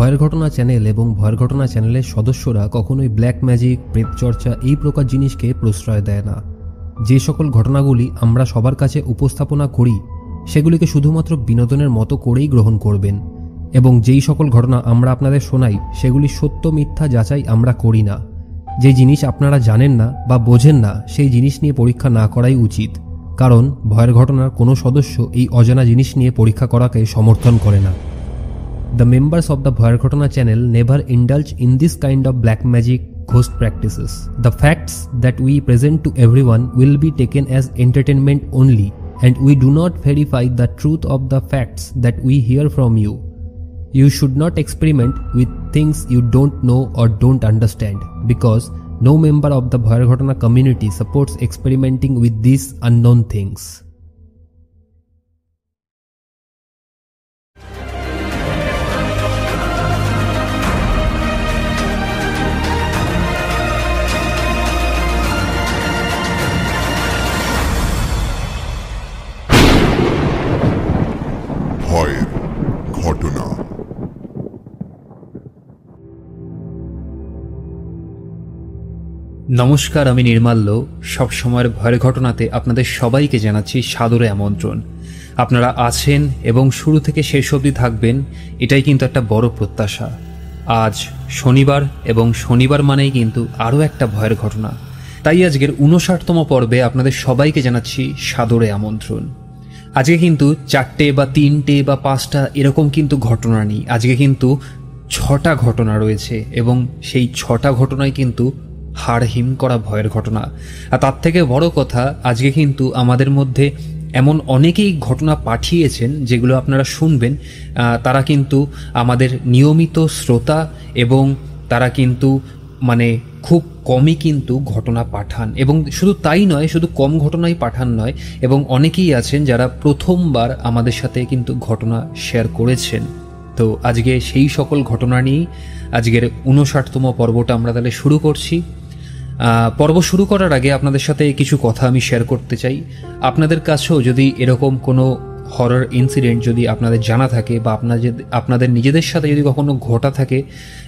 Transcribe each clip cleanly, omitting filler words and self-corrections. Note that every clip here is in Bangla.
ভয়ের ঘটনা চ্যানেল এবং ভয়ের ঘটনা চ্যানেলের সদস্যরা কখনোই ব্ল্যাক ম্যাজিক, প্রেত চর্চা এই প্রকার জিনিসকে প্রশ্রয় দেয় না। যে সকল ঘটনাগুলি আমরা সবার কাছে উপস্থাপনা করি সেগুলিকে শুধুমাত্র বিনোদনের মতো করেই গ্রহণ করবেন, এবং যেই সকল ঘটনা আমরা আপনাদের শোনাই সেগুলি সত্য মিথ্যা যাচাই আমরা করি না। যে জিনিস আপনারা জানেন না বা বোঝেন না সেই জিনিস নিয়ে পরীক্ষা না করাই উচিত, কারণ ভয়ের ঘটনার কোনো সদস্য এই অজানা জিনিস নিয়ে পরীক্ষা করাকে সমর্থন করে না। The members of the Bhoyer Ghotona channel never indulge in this kind of black magic ghost practices. The facts that we present to everyone will be taken as entertainment only, and we do not verify the truth of the facts that we hear from you. You should not experiment with things you don't know or don't understand, because no member of the Bhoyer Ghotona community supports experimenting with these unknown things. ভয়ের ঘটনা। নমস্কার, আমি নির্মাল্য। সব সময়ের ভয়ের ঘটনাতে আপনাদের সবাইকে জানাচ্ছি সাদরে আমন্ত্রণ। আপনারা আছেন এবং শুরু থেকে শেষ অবধি থাকবেন, এটাই কিন্তু একটা বড় প্রত্যাশা। আজ শনিবার, এবং শনিবার মানেই কিন্তু আরও একটা ভয়ের ঘটনা। তাই আজকের 59তম পর্বে আপনাদের সবাইকে জানাচ্ছি সাদরে আমন্ত্রণ। আজকে কিন্তু 4টে বা 3টে বা 5টা এরকম কিন্তু ঘটনা নেই, আজকে কিন্তু 6টা ঘটনা রয়েছে, এবং সেই 6টা ঘটনাই কিন্তু হাড় হিম করা ভয়ের ঘটনা। আর তার থেকে বড় কথা, আজকে কিন্তু আমাদের মধ্যে এমন অনেকেই ঘটনা পাঠিয়েছেন যেগুলো আপনারা শুনবেন। তারা কিন্তু আমাদের নিয়মিত শ্রোতা, এবং তারা কিন্তু খুব কমই কিন্তু ঘটনা পাঠান, এবং শুধু তাই নয়, শুধু কম ঘটনাই পাঠান নয়, এবং অনেকেই আছেন যারা প্রথমবার আমাদের সাথে কিন্তু ঘটনা শেয়ার করেছেন। তো আজকে সেই সকল ঘটনা নিয়েই আজকের 59তম পর্বটা আমরা তাহলে শুরু করছি। পর্ব শুরু করার আগে আপনাদের সাথে কিছু কথা আমি শেয়ার করতে চাই। আপনাদের কাছেও যদি এরকম কোনো হরর ইনসিডেন্ট যদি আপনাদের জানা থাকে, বা আপনাদের নিজেদের সাথে যদি কখনো ঘটা থাকে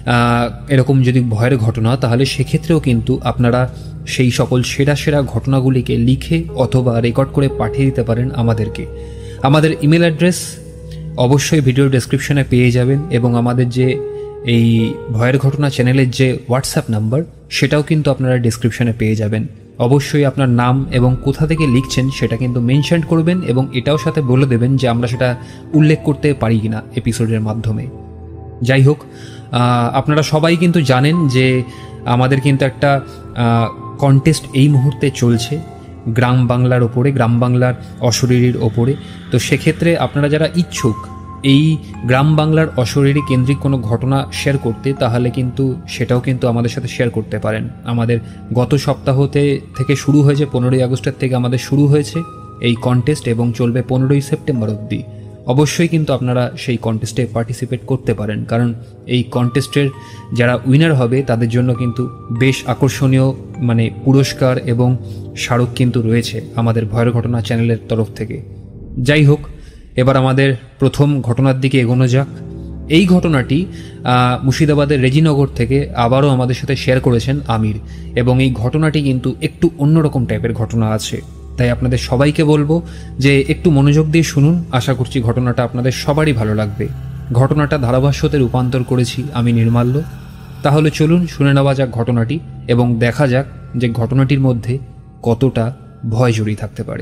এরকম যদি ভয়ের ঘটনা, তাহলে সেক্ষেত্রেও কিন্তু আপনারা সেই সকল সেরা সেরা ঘটনাগুলিকে লিখে অথবা রেকর্ড করে পাঠিয়ে দিতে পারেন আমাদেরকে। আমাদের ইমেল অ্যাড্রেস অবশ্যই ভিডিওর ডেসক্রিপশনে পেয়ে যাবেন, এবং আমাদের যে এই ভয়ের ঘটনা চ্যানেলের যে হোয়াটসঅ্যাপ নাম্বার, সেটাও কিন্তু আপনারা ডেসক্রিপশনে পেয়ে যাবেন। অবশ্যই আপনার নাম এবং কোথা থেকে লিখছেন সেটা কিন্তু মেনশন করবেন, এবং এটাও সাথে বলে দেবেন যে আমরা সেটা উল্লেখ করতে পারি কিনা এপিসোডের মাধ্যমে। যাই হোক, আপনারা সবাই কিন্তু জানেন যে আমাদের কিন্তু একটা কন্টেস্ট এই মুহূর্তে চলছে গ্রাম বাংলার ওপরে, গ্রাম বাংলার অশরীরীর ওপরে। তো সেক্ষেত্রে আপনারা যারা ইচ্ছুক এই গ্রাম বাংলার অশরীরী কেন্দ্রিক কোনো ঘটনা শেয়ার করতে, তাহলে কিন্তু সেটাও কিন্তু আমাদের সাথে শেয়ার করতে পারেন। আমাদের গত সপ্তাহতে থেকে শুরু হয়েছে, 15ই আগস্টের থেকে আমাদের শুরু হয়েছে এই কন্টেস্ট, এবং চলবে 15ই সেপ্টেম্বর অবধি। অবশ্যই কিন্তু আপনারা সেই কন্টেস্টে পার্টিসিপেট করতে পারেন, কারণ এই কন্টেস্টের যারা উইনার হবে তাদের জন্য কিন্তু বেশ আকর্ষণীয় পুরস্কার এবং স্মারক কিন্তু রয়েছে আমাদের ভয়ের ঘটনা চ্যানেলের তরফ থেকে। যাই হোক, এবার আমাদের প্রথম ঘটনার দিকে এগোনো যাক। এই ঘটনাটি মুর্শিদাবাদের রেজিনগর থেকে আবারও আমাদের সাথে শেয়ার করেছেন আমির, এবং এই ঘটনাটি কিন্তু একটু অন্যরকম টাইপের ঘটনা আছে। তাই আপনাদের সবাইকে বলবো যে একটু মনোযোগ দিয়ে শুনুন, আশা করছি ঘটনাটা আপনাদের সবারই ভালো লাগবে। ঘটনাটা ধারাভাষ্যতে রূপান্তর করেছি আমি নির্মাল্য। তাহলে চলুন শুনে নেওয়া যাক ঘটনাটি, এবং দেখা যাক যে ঘটনাটির মধ্যে কতটা ভয় জড়িয়ে থাকতে পারে।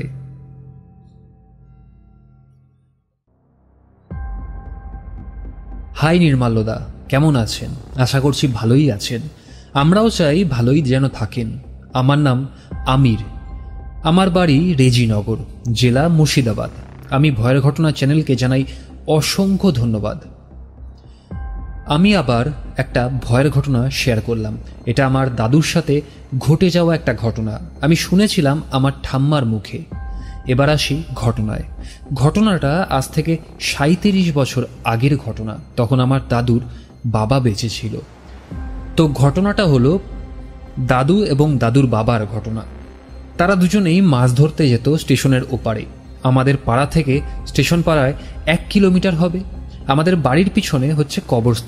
হাই নির্মাল্যদা, কেমন আছেন? আশা করছি ভালোই আছেন। আমরাও চাই ভালোই যেন থাকেন। আমার নাম আমির, আমার বাড়ি রেজিনগর, জেলা মুর্শিদাবাদ। আমি ভয়ের ঘটনা চ্যানেলকে জানাই অসংখ্য ধন্যবাদ। আমি আবার একটা ভয়ের ঘটনা শেয়ার করলাম। এটা আমার দাদুর সাথে ঘটে যাওয়া একটা ঘটনা, আমি শুনেছিলাম আমার ঠাম্মার মুখে। এবার আসি ঘটনায়। ঘটনাটা আজ থেকে 37 বছর আগের ঘটনা। তখন আমার দাদুর বাবা বেঁচে ছিল। তো ঘটনাটা হলো দাদু এবং দাদুর বাবার ঘটনা। তারা দুজনেই মাছ ধরতে যেত স্টেশনের ওপারে। আমাদের পাড়া থেকে স্টেশন পাড়ায় 1 কিলোমিটার হবে। আমাদের বাড়ির পিছনে হচ্ছে কবরস্থান।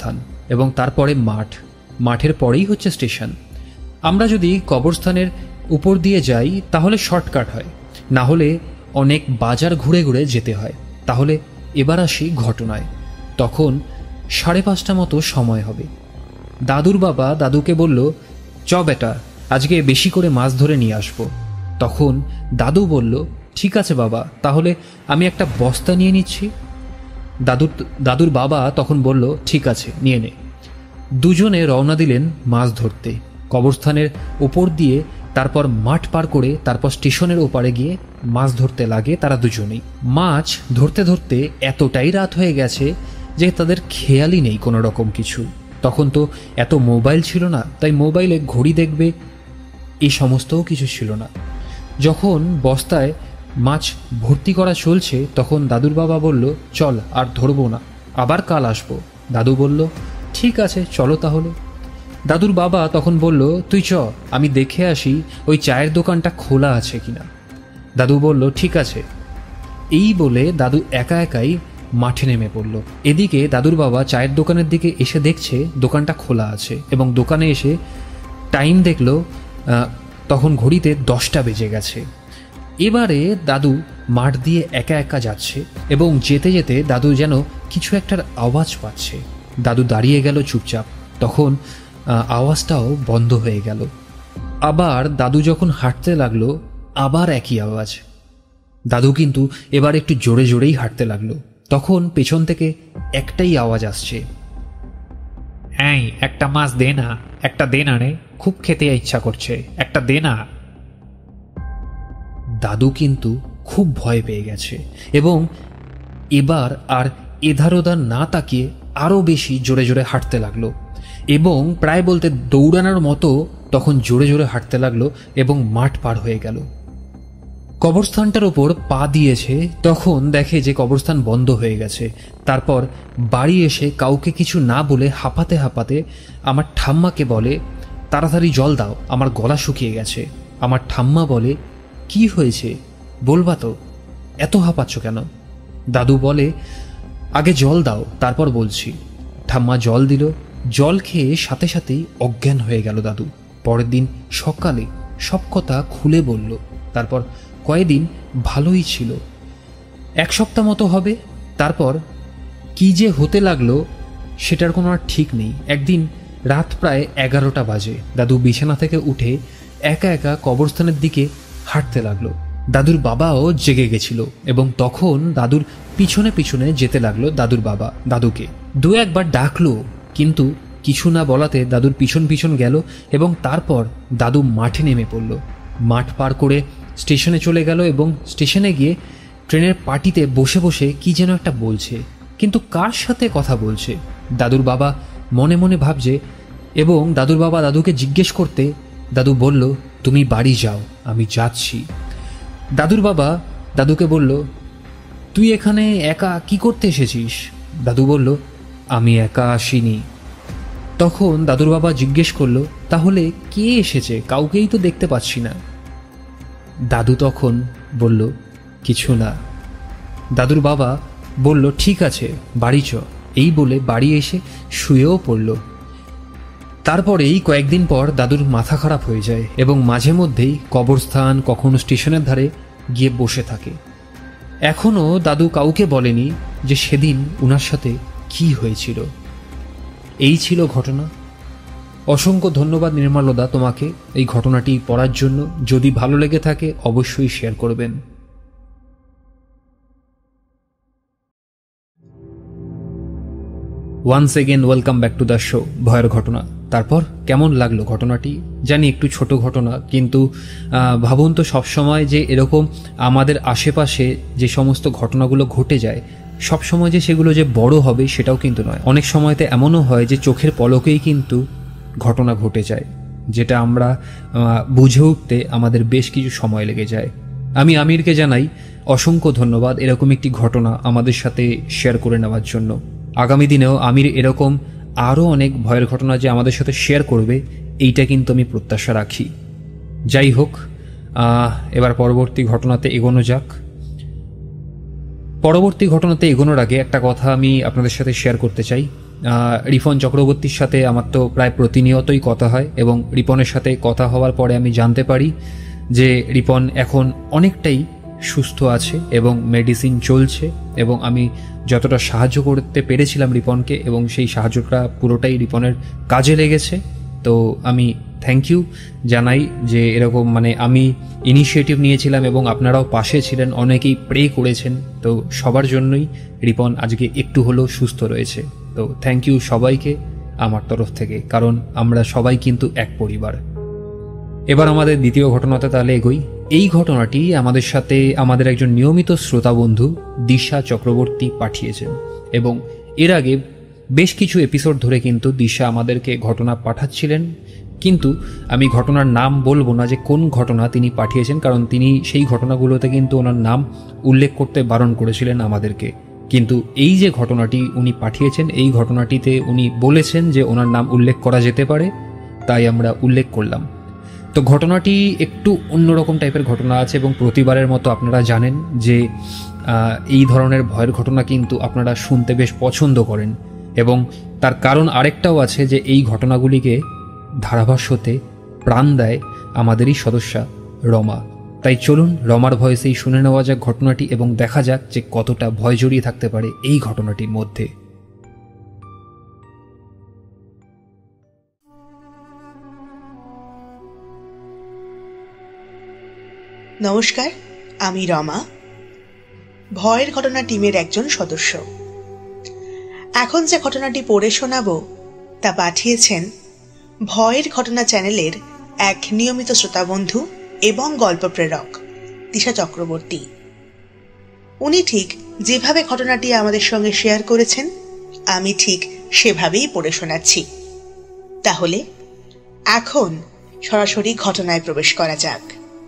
এবং তারপরে মাঠ, মাঠের পরেই হচ্ছে স্টেশন। আমরা যদি কবরস্থানের উপর দিয়ে যাই তাহলে শর্টকাট হয়, না হলে অনেক বাজার ঘুরে ঘুরে যেতে হয়। তাহলে এবার আসি ঘটনায়। তখন 5:30 মতো সময় হবে। দাদুর বাবা দাদুকে বলল, চ বেটা, আজকে বেশি করে মাছ ধরে নিয়ে আসবো। তখন দাদু বলল, ঠিক আছে বাবা, তাহলে আমি একটা বস্তা নিয়ে নিচ্ছি। দাদুর বাবা তখন বলল, ঠিক আছে, নিয়ে নে। দুজনে রওনা দিলেন মাছ ধরতে, কবরস্থানের ওপর দিয়ে, তারপর মাঠ পার করে, তারপর স্টেশনের ওপারে গিয়ে মাছ ধরতে লাগে তারা দুজনেই। মাছ ধরতে ধরতে এতটাই রাত হয়ে গেছে যে তাদের খেয়ালই নেই কোনো রকম কিছু। তখন তো এত মোবাইল ছিল না, তাই মোবাইলে ঘড়ি দেখবে এই সমস্তও কিছু ছিল না। যখন বস্তায় মাছ ভর্তি করা চলছে তখন দাদুর বাবা বলল, চল আর ধরবো না, আবার কাল আসবো। দাদু বলল, ঠিক আছে চলো তাহলে। দাদুর বাবা তখন বলল, তুই চ, আমি দেখে আসি ওই চায়ের দোকানটা খোলা আছে কিনা। দাদু বলল, ঠিক আছে। এই বলে দাদু একা একাই মাঠে নেমে পড়ল। এদিকে দাদুর বাবা চায়ের দোকানের দিকে এসে দেখছে দোকানটা খোলা আছে, এবং দোকানে এসে টাইম দেখলো, তখন ঘড়িতে 10টা বেজে গেছে। এবারে দাদু মাঠ দিয়ে একা একা যাচ্ছে, এবং যেতে যেতে দাদু যেন কিছু একটার আওয়াজ পাচ্ছে। দাদু দাঁড়িয়ে গেল চুপচাপ। তখন আওয়াজটাও বন্ধ হয়ে গেল। আবার দাদু যখন হাঁটতে লাগলো, আবার একই আওয়াজ। দাদু কিন্তু এবার একটু জোরে জোরেই হাঁটতে লাগলো। তখন পেছন থেকে একটাই আওয়াজ আসছে, এই একটা মাছ দে না, একটা দে না রে, খুব খেতে ইচ্ছা করছে, একটা দে না। দাদু কিন্তু খুব ভয় পেয়ে গেছে, এবং এবার আর এধার ওধার না তাকিয়ে আরও বেশি জোরে জোরে হাঁটতে লাগলো, এবং প্রায় বলতে দৌড়ানোর মতো তখন জোরে জোরে হাঁটতে লাগলো, এবং মাঠ পার হয়ে গেল। কবরস্থানটার ওপর পা দিয়েছে, তখন দেখে যে কবরস্থান বন্ধ হয়ে গেছে। তারপর বাড়ি এসে কাউকে কিছু না বলে হাঁপাতে হাঁপাতে আমার ঠাম্মাকে বলে, তাড়াতাড়ি জল দাও, আমার গলা শুকিয়ে গেছে। আমার ঠাম্মা বলে, কি হয়েছে বলবা তো, এত হাঁপাচ্ছ কেন? দাদু বলে, আগে জল দাও, তারপর বলছি। ঠাম্মা জল দিল। জল খেয়ে সাথে সাথেই অজ্ঞান হয়ে গেল দাদু। পরের দিন সকালে সব কথা খুলে বলল। তারপর কয়েকদিন ভালোই ছিল, 1 সপ্তাহ মতো হবে। তারপর কি যে হতে লাগলো সেটার কোনো আর ঠিক নেই। একদিন রাত প্রায় 11টা বাজে, দাদু বিছানা থেকে উঠে একা একা কবরস্থানের দিকে হাঁটতে লাগলো। দাদুর বাবাও জেগে গেছিল, এবং তখন দাদুর পিছনে পিছনে যেতে লাগলো দাদুর বাবা দাদুকে। 2-1 বার ডাকলো, কিন্তু কিছু না বলাতে দাদুর পিছন পিছন গেল, এবং তারপর দাদু মাঠে নেমে পড়ল। মাঠ পার করে স্টেশনে চলে গেল, এবং স্টেশনে গিয়ে ট্রেনের পাটিতে বসে বসে কি যেন একটা বলছে, কিন্তু কার সাথে কথা বলছে দাদুর বাবা মনে মনে ভাবছে। এবং দাদুর বাবা দাদুকে জিজ্ঞেস করতে দাদু বলল, তুমি বাড়ি যাও, আমি যাচ্ছি। দাদুর বাবা দাদুকে বলল, তুই এখানে একা কি করতে এসেছিস? দাদু বলল, আমি একা আসিনি। তখন দাদুর বাবা জিজ্ঞেস করলো, তাহলে কে এসেছে? কাউকেই তো দেখতে পাচ্ছি না। দাদু তখন বলল, কিছু না। দাদুর বাবা বলল, ঠিক আছে বাড়ি চ। এই বলে বাড়ি এসে শুয়েও পড়ল। তারপরেই কয়েকদিন পর দাদুর মাথা খারাপ হয়ে যায়, এবং মাঝে মধ্যেই কবরস্থান, কখনো স্টেশনের ধারে গিয়ে বসে থাকে। এখনও দাদু কাউকে বলেনি যে সেদিন উনার সাথে কি হয়েছিল। এই ছিল ঘটনা। অসংখ্য ধন্যবাদ নির্মলদা তোমাকে এই ঘটনাটি পড়ার জন্য। যদি ভালো লেগে থাকে অবশ্যই শেয়ার করবেন। Once again welcome back to the show ভয়ের ঘটনা। তারপর কেমন লাগলো ঘটনাটি? জানি একটু ছোট ঘটনা, কিন্তু ভাবুন তো সবসময় যে এরকম আমাদের আশেপাশে যে সমস্ত ঘটনাগুলো ঘটে যায় সবসময় যে সেগুলো যে বড় হবে সেটাও কিন্তু নয়। অনেক সময়তে এমনও হয় যে চোখের পলকেই কিন্তু ঘটনা ঘটে যায়, যেটা আমরা বুঝে উঠতে আমাদের বেশ কিছু সময় লেগে যায়। আমি আমিরকে জানাই অসংখ্য ধন্যবাদ এরকম একটি ঘটনা আমাদের সাথে শেয়ার করে নেওয়ার জন্য। আগামী দিনেও আমির এরকম আরও অনেক ভয়ের ঘটনা যে আমাদের সাথে শেয়ার করবে, এইটা কিন্তু আমি প্রত্যাশা রাখি। যাই হোক, এবার পরবর্তী ঘটনাতে এগোনো যাক। পরবর্তী ঘটনাতে এগোনোর আগে একটা কথা আমি আপনাদের সাথে শেয়ার করতে চাই। রিপন চক্রবর্তীর সাথে আমার তো প্রায় প্রতিনিয়তই কথা হয়, এবং রিপনের সাথে কথা হওয়ার পরে আমি জানতে পারি যে রিপন এখন অনেকটাই সুস্থ আছে এবং মেডিসিন চলছে, এবং আমি যতটা সাহায্য করতে পেরেছিলাম রিপনকে, এবং সেই সাহায্যটা পুরোটাই রিপনের কাজে লেগেছে। তো আমি থ্যাংক ইউ জানাই যে এরকম আমি ইনিশিয়েটিভ নিয়েছিলাম এবং আপনারাও পাশে ছিলেন, অনেকেই প্রে করেছেন। তো সবার জন্যই রিপন আজকে একটু হলেও সুস্থ রয়েছে। তো থ্যাংক ইউ সবাইকে আমার তরফ থেকে, কারণ আমরা সবাই কিন্তু এক পরিবার। এবার আমাদের দ্বিতীয় ঘটনাতে তাহলে এগোই। এই ঘটনাটি আমাদের সাথে আমাদের একজন নিয়মিত শ্রোতা বন্ধু দিশা চক্রবর্তী পাঠিয়েছেন, এবং এর আগে বেশ কিছু এপিসোড ধরে কিন্তু দিশা আমাদেরকে ঘটনা পাঠাচ্ছিলেন, কিন্তু আমি ঘটনার নাম বলবো না যে কোন ঘটনা তিনি পাঠিয়েছেন, কারণ তিনি সেই ঘটনাগুলোতে কিন্তু ওনার নাম উল্লেখ করতে বারণ করেছিলেন আমাদেরকে। কিন্তু এই যে ঘটনাটি উনি পাঠিয়েছেন, এই ঘটনাটিতে উনি বলেছেন যে ওনার নাম উল্লেখ করা যেতে পারে, তাই আমরা উল্লেখ করলাম। তো ঘটনাটি একটু অন্যরকম টাইপের ঘটনা আছে, এবং প্রতিবারের মতো আপনারা জানেন যে এই ধরনের ভয়ের ঘটনা কিন্তু আপনারা শুনতে বেশ পছন্দ করেন, এবং তার কারণ আরেকটাও আছে যে এই ঘটনাগুলিকে ধারাভাষ্যতে প্রাণ দেয় আমাদেরই সদস্যা রমা। তাই চলুন রমার ভয়েসেই শুনে নেওয়া যাক ঘটনাটি, এবং দেখা যাক যে কতটা ভয় জড়িয়ে থাকতে পারে এই ঘটনাটির মধ্যে। নমস্কার, আমি রমা, ভয়ের ঘটনা টিমের একজন সদস্য। এখন যে ঘটনাটি পড়ে শোনাবো তা পাঠিয়েছেন ভয়ের ঘটনা চ্যানেলের এক নিয়মিত শ্রোতা বন্ধু এবং গল্প প্রেরক দিশা চক্রবর্তী। উনি ঠিক যেভাবে ঘটনাটি আমাদের সঙ্গে শেয়ার করেছেন, আমি ঠিক সেভাবেই পড়ে শোনাচ্ছি। তাহলে এখন সরাসরি ঘটনায় প্রবেশ করা যাক।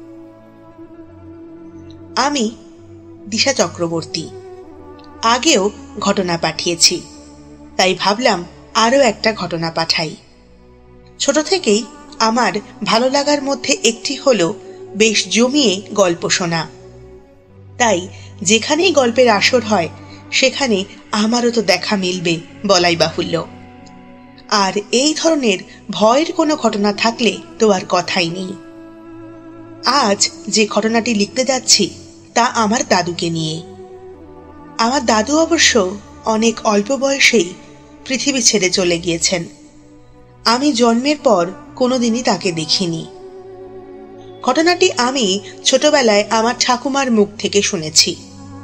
আমি দিশা চক্রবর্তী আগেও ঘটনা পাঠিয়েছি, তাই ভাবলাম আরও একটা ঘটনা পাঠাই। ছোট থেকেই আমার ভালো লাগার মধ্যে একটি হলো বেশ জমিয়ে গল্প শোনা, তাই যেখানেই গল্পের আসর হয় সেখানে আমারও তো দেখা মিলবে বলাই বাহুল্য। আর এই ধরনের ভয়ের কোনো ঘটনা থাকলে তো আর কথাই নেই। আজ যে ঘটনাটি লিখতে যাচ্ছি তা আমার দাদুকে নিয়ে। আমার দাদু অবশ্য অনেক অল্প বয়সেই পৃথিবী ছেড়ে চলে গিয়েছেন। আমি জন্মের পর কোনোদিনই তাকে দেখিনি। ঘটনাটি আমি ছোটবেলায় আমার ঠাকুমার মুখ থেকে শুনেছি।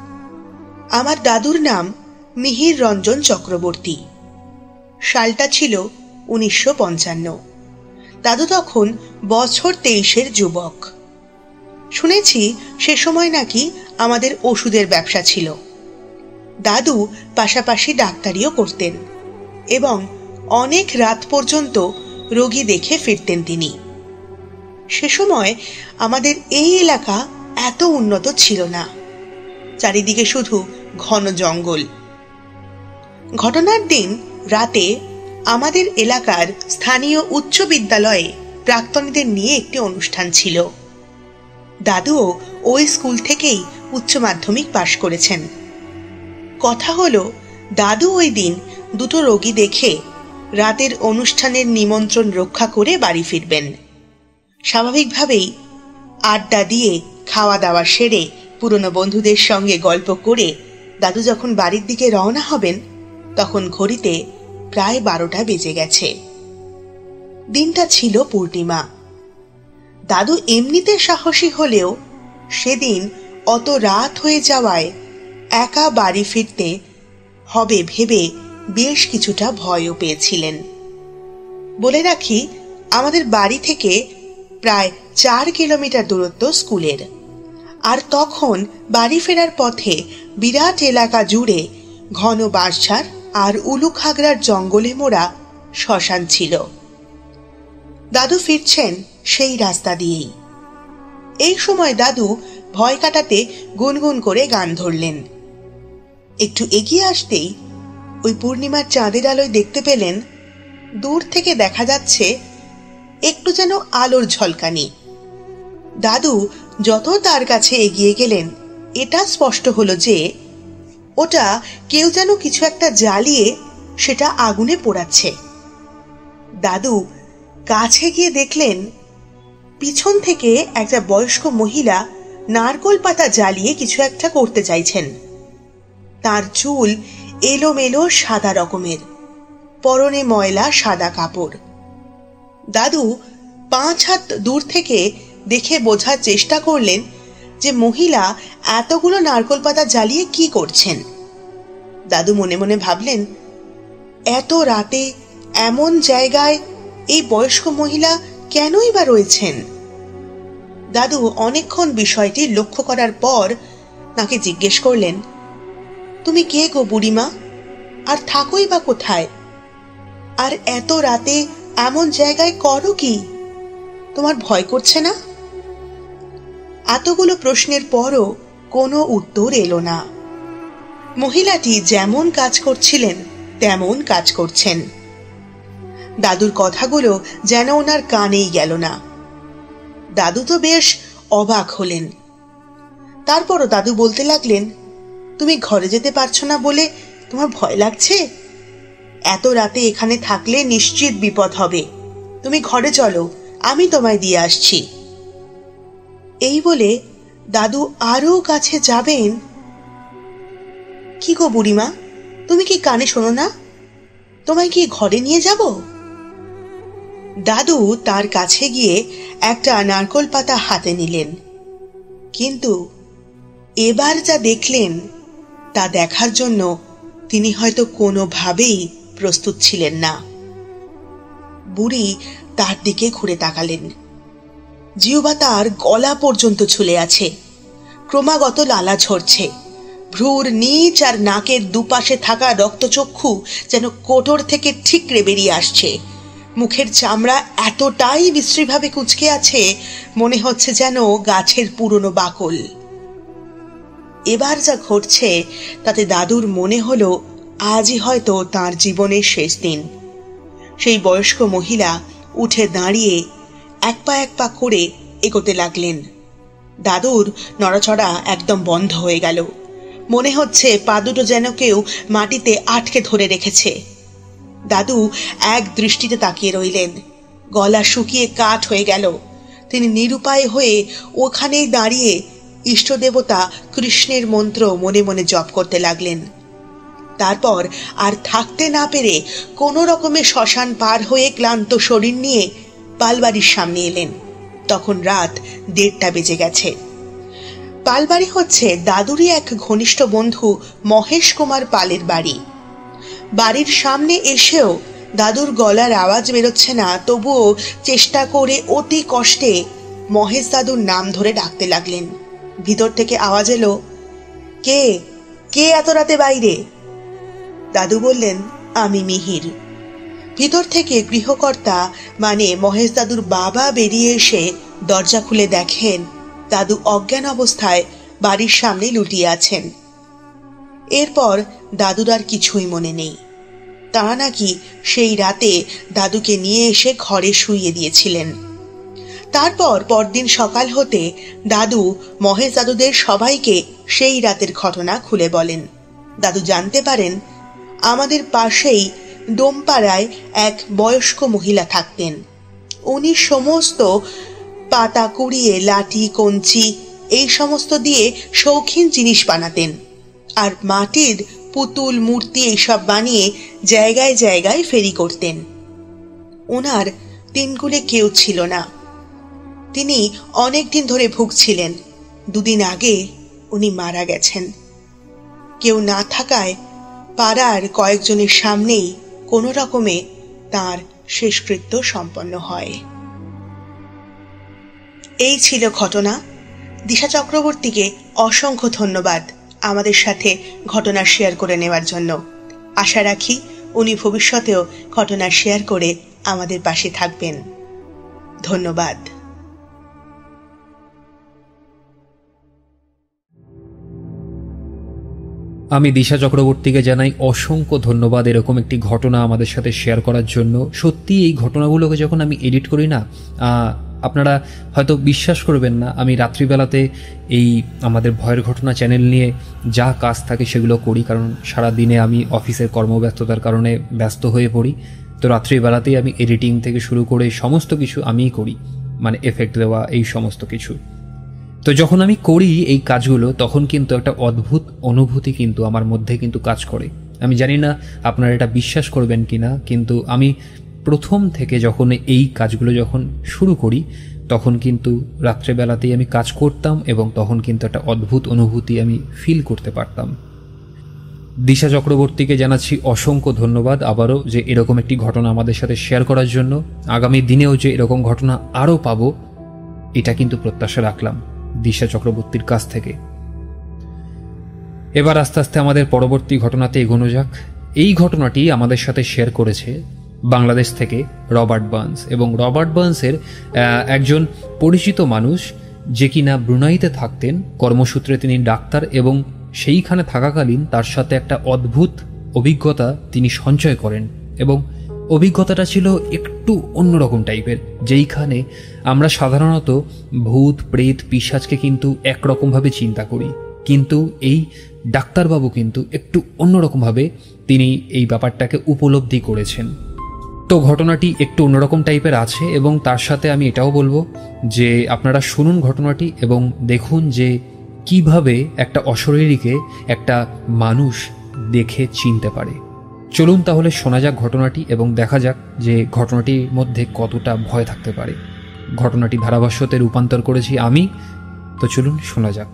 আমার দাদুর নাম মিহির রঞ্জন চক্রবর্তী। সালটা ছিল 1955। দাদু তখন বছর 23-এর যুবক। শুনেছি সে সময় নাকি আমাদের ওষুধের ব্যবসা ছিল। দাদু পাশাপাশি ডাক্তারিও করতেন এবং অনেক রাত পর্যন্ত রোগী দেখে ফিরতেন তিনি। সে সময় আমাদের এই এলাকা এত উন্নত ছিল না, চারিদিকে শুধু ঘন জঙ্গল। ঘটনার দিন রাতে আমাদের এলাকার স্থানীয় উচ্চ বিদ্যালয়ে প্রাক্তনীদের নিয়ে একটি অনুষ্ঠান ছিল। দাদুও ওই স্কুল থেকেই উচ্চ মাধ্যমিক পাশ করেছেন। কথা হলো দাদু ওই দিন দুটো রোগী দেখে রাতের অনুষ্ঠানের নিমন্ত্রণ রক্ষা করে বাড়ি ফিরবেন। স্বাভাবিকভাবেই আড্ডা দিয়ে খাওয়া দাওয়া সেরে পুরনো বন্ধুদের সঙ্গে গল্প করে দাদু যখন বাড়ির দিকে রওনা হবেন তখন ঘড়িতে প্রায় 12টা বেজে গেছে। দিনটা ছিল পূর্ণিমা। দাদু এমনিতে সাহসী হলেও সেদিন অত রাত হয়ে যাওয়ায় একা বাড়ি ফিরতে হবে ভেবে বেশ কিছুটা ভয়ও পেয়েছিলেন। বলে রাখি, আমাদের বাড়ি থেকে প্রায় 4 কিলোমিটার দূরত্ব স্কুলের। আর তখন বাড়ি ফেরার পথে বিরাট এলাকা জুড়ে ঘন বাঁশঝাড় আর উলুখাগড়ার জঙ্গলে মোড়া শ্মশান ছিল। দাদু ফিরছেন সেই রাস্তা দিয়েই। এই সময় দাদু ভয় কাটাতে গুনগুন করে গান ধরলেন। একটু এগিয়ে আসতেই ওই পূর্ণিমার চাঁদের আলোয় দেখতে পেলেন দূর থেকে দেখা যাচ্ছে একটু যেন আলোর ঝলকানি। দাদু যত তার কাছে এগিয়ে গেলেন এটা স্পষ্ট হলো যে ওটা কেউ যেন কিছু একটা জ্বালিয়ে সেটা আগুনে পোড়াচ্ছে। দাদু কাছে গিয়ে দেখলেন পিছন থেকে একটা বয়স্ক মহিলা নারকোল পাতা জ্বালিয়ে কিছু একটা করতে চাইছেন। তার চুল এলোমেলো সাদা রকমের, পরনে ময়লা সাদা কাপড়। দাদু 5 হাত দূর থেকে দেখে বোঝার চেষ্টা করলেন যে মহিলা এতগুলো নারকোল পাতা জ্বালিয়ে কি করছেন। দাদু মনে মনে ভাবলেন, এত রাতে এমন জায়গায় এই বয়স্ক মহিলা কেনই বা রয়েছেন। দাদু অনেকক্ষণ বিষয়টি লক্ষ্য করার পর তাকে জিজ্ঞেস করলেন, তুমি কে গো বুড়িমা, আর থাকোই বা কোথায়, আর এত রাতে এমন জায়গায় করো কি? তোমার ভয় করছে না? এতগুলো প্রশ্নের পরও কোনো উত্তর এলো না। মহিলাটি যেমন কাজ করছিলেন তেমন কাজ করছেন। দাদুর কথাগুলো যেন ওনার কানেই গেল না। দাদু তো বেশ অবাক হলেন। তারপরও দাদু বলতে লাগলেন, তুমি ঘরে যেতে পারছো না বলে তোমার ভয় লাগছে? এত রাতে এখানে থাকলে নিশ্চিত বিপদ হবে। তুমি ঘরে চলো, আমি তোমায় দিয়ে আসছি। এই বলে দাদু আরো কাছে যাবেন। কি গো বুড়িমা, তুমি কি কানে শোনো না? তোমায় কি ঘরে নিয়ে যাব? দাদু তার কাছে গিয়ে একটা নারকোল পাতা হাতে নিলেন, কিন্তু এবার যা দেখলেন তা দেখার জন্য তিনি হয়তো কোনোভাবেই প্রস্তুত ছিলেন না। বুড়ি তার দিকে ঘুরে তাকালেন। জিহ্বা তার গলা পর্যন্ত ঝুলে আছে, ক্রমাগত লালা ঝরছে। ভ্রুর নিচ আর নাকের দুপাশে থাকা রক্তচক্ষু যেন কোটর থেকে ঠিকরে বেরিয়ে আসছে। মুখের চামড়া এতটাই বিশ্রীভাবে কুঁচকে আছে, মনে হচ্ছে যেন গাছের পুরনো বাকল। এবার যা ঘটছে তাতে দাদুর মনে হলো আজই হয়তো তার জীবনের শেষ দিন। সেই বয়স্ক মহিলা উঠে দাঁড়িয়ে এক পা করে এগোতে লাগলেন। দাদুর নড়াচড়া একদম বন্ধ হয়ে গেল। মনে হচ্ছে পা দুটো যেন কেউ মাটিতে আটকে ধরে রেখেছে। দাদু এক দৃষ্টিতে তাকিয়ে রইলেন। গলা শুকিয়ে কাঠ হয়ে গেল। তিনি নিরুপায় হয়ে ওখানেই দাঁড়িয়ে ইষ্টদেবতা কৃষ্ণের মন্ত্র মনে মনে জপ করতে লাগলেন। তারপর আর থাকতে না পেরে কোনো রকমে শ্মশান পার হয়ে ক্লান্ত শরীর নিয়ে পালবাড়ির সামনে এলেন। তখন রাত 1:30 বেজে গেছে। পালবাড়ি হচ্ছে দাদুরই এক ঘনিষ্ঠ বন্ধু মহেশ কুমার পালের বাড়ি। বাড়ির সামনে এসেও দাদুর গলার আওয়াজ বেরোচ্ছে না, তবুও চেষ্টা করে অতি কষ্টে মহেশ দাদুর নাম ধরে ডাকতে লাগলেন। ভিতর থেকে আওয়াজ এলো, কে কে এত রাতে বাইরে? দাদু বললেন, আমি মিহির। ভিতর থেকে গৃহকর্তা মানে মহেশ দাদুর বাবা বেরিয়ে এসে দরজা খুলে দেখেন দাদু অজ্ঞান অবস্থায় বাড়ির সামনে লুটিয়ে আছেন। এরপর দাদুর আর কিছুই মনে নেই। তারা নাকি সেই রাতে দাদুকে নিয়ে এসে ঘরে শুইয়ে দিয়েছিলেন। তারপর পরদিন সকাল হতে দাদু মহেশ দাদুদের সবাইকে সেই রাতের ঘটনা খুলে বলেন। দাদু জানতে পারেন আমাদের পাশেই ডোমপাড়ায় এক বয়স্ক মহিলা থাকতেন। উনি সমস্ত পাতা কুড়িয়ে লাঠি কঞ্চি এই সমস্ত দিয়ে শৌখিন জিনিস বানাতেন, আর মাটির পুতুল মূর্তি এইসব বানিয়ে জায়গায় জায়গায় ফেরি করতেন। ওনার তিনকুলে কেউ ছিল না। তিনি অনেকদিন ধরে ভুগছিলেন। 2 দিন আগে উনি মারা গেছেন। কেউ না থাকায় পাড়ার কয়েকজনের সামনেই কোনো রকমে তার শেষকৃত্য সম্পন্ন হয়। এই ছিল ঘটনা। দিশা চক্রবর্তীকে অসংখ্য ধন্যবাদ আমাদের সাথে ঘটনা শেয়ার করে নেওয়ার জন্য। আশা রাখি উনি ভবিষ্যতেও ঘটনা শেয়ার করে আমাদের পাশে থাকবেন। ধন্যবাদ। আমি দিশা চক্রবর্তীকে জানাই অসংখ্য ধন্যবাদ এরকম একটি ঘটনা আমাদের সাথে শেয়ার করার জন্য। সত্যি এই ঘটনাগুলোকে যখন আমি এডিট করি না, আপনারা হয়তো বিশ্বাস করবেন না, আমি রাত্রিবেলাতে এই আমাদের ভয়ের ঘটনা চ্যানেল নিয়ে যা কাজ থাকে সেগুলো করি, কারণ সারা দিনে আমি অফিসের কর্মব্যস্ততার কারণে ব্যস্ত হয়ে পড়ি। তো রাত্রিবেলাতেই আমি এডিটিং থেকে শুরু করে সমস্ত কিছু আমিই করি, মানে এফেক্ট দেওয়া এই সমস্ত কিছু। তো যখন আমি করি এই কাজগুলো তখন কিন্তু একটা অদ্ভুত অনুভূতি কিন্তু আমার মধ্যে কিন্তু কাজ করে। আমি জানি না আপনারা এটা বিশ্বাস করবেন কিনা, কিন্তু আমি প্রথম থেকে যখন এই কাজগুলো যখন শুরু করি তখন কিন্তু রাত্রেবেলাতেই আমি কাজ করতাম এবং তখন কিন্তু একটা অদ্ভুত অনুভূতি আমি ফিল করতে পারতাম। দিশা চক্রবর্তীকে জানাচ্ছি অসংখ্য ধন্যবাদ আবারও, যে এরকম একটি ঘটনা আমাদের সাথে শেয়ার করার জন্য। আগামী দিনেও যে এরকম ঘটনা আরও পাবো এটা কিন্তু প্রত্যাশা রাখলাম দিশা চক্রবর্তীর কাছ থেকে। এবার আস্তে আস্তে আমাদের পরবর্তী ঘটনাতে এগোনো যাক। এই ঘটনাটি আমাদের সাথে শেয়ার করেছে বাংলাদেশ থেকে রবার্ট বার্নস, এবং রবার্ট বার্নসের একজন পরিচিত মানুষ যে কিনা ব্রুনাইতে থাকতেন কর্মসূত্রে। তিনি ডাক্তার এবং সেইখানে থাকাকালীন তার সাথে একটা অদ্ভুত অভিজ্ঞতা তিনি সঞ্চয় করেন, এবং অভিজ্ঞতাটা ছিল একটু অন্যরকম টাইপের। যেইখানে আমরা সাধারণত ভূত প্রেত পিশাচকে কিন্তু একরকমভাবে চিন্তা করি, কিন্তু এই ডাক্তারবাবু কিন্তু একটু অন্যরকমভাবে তিনি এই ব্যাপারটাকে উপলব্ধি করেছেন। তো ঘটনাটি একটু অন্যরকম টাইপের আছে, এবং তার সাথে আমি এটাও বলবো যে আপনারা শুনুন ঘটনাটি এবং দেখুন যে কিভাবে একটা অশরীরীকে একটা মানুষ দেখে চিনতে পারে। চলুন তাহলে শোনা যাক ঘটনাটি এবং দেখা যাক যে ঘটনাটির মধ্যে কতটা ভয় থাকতে পারে। ঘটনাটি ধারাভাষ্যতে রূপান্তর করেছি আমি, তো চলুন শোনা যাক।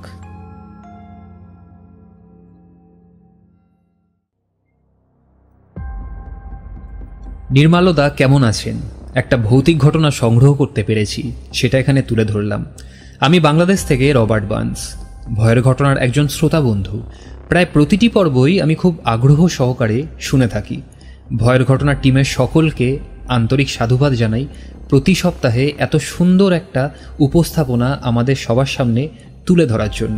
নির্মাল্যদা কেমন আছেন? একটা ভৌতিক ঘটনা সংগ্রহ করতে পেরেছি, সেটা এখানে তুলে ধরলাম। আমি বাংলাদেশ থেকে রবার্ট বার্নস, ভয়ের ঘটনার একজন শ্রোতা বন্ধু। প্রায় প্রতিটি পর্বই আমি খুব আগ্রহ সহকারে শুনে থাকি। ভয়ের ঘটনার টিমের সকলকে আন্তরিক সাধুবাদ জানাই প্রতি সপ্তাহে এত সুন্দর একটা উপস্থাপনা আমাদের সবার সামনে তুলে ধরার জন্য।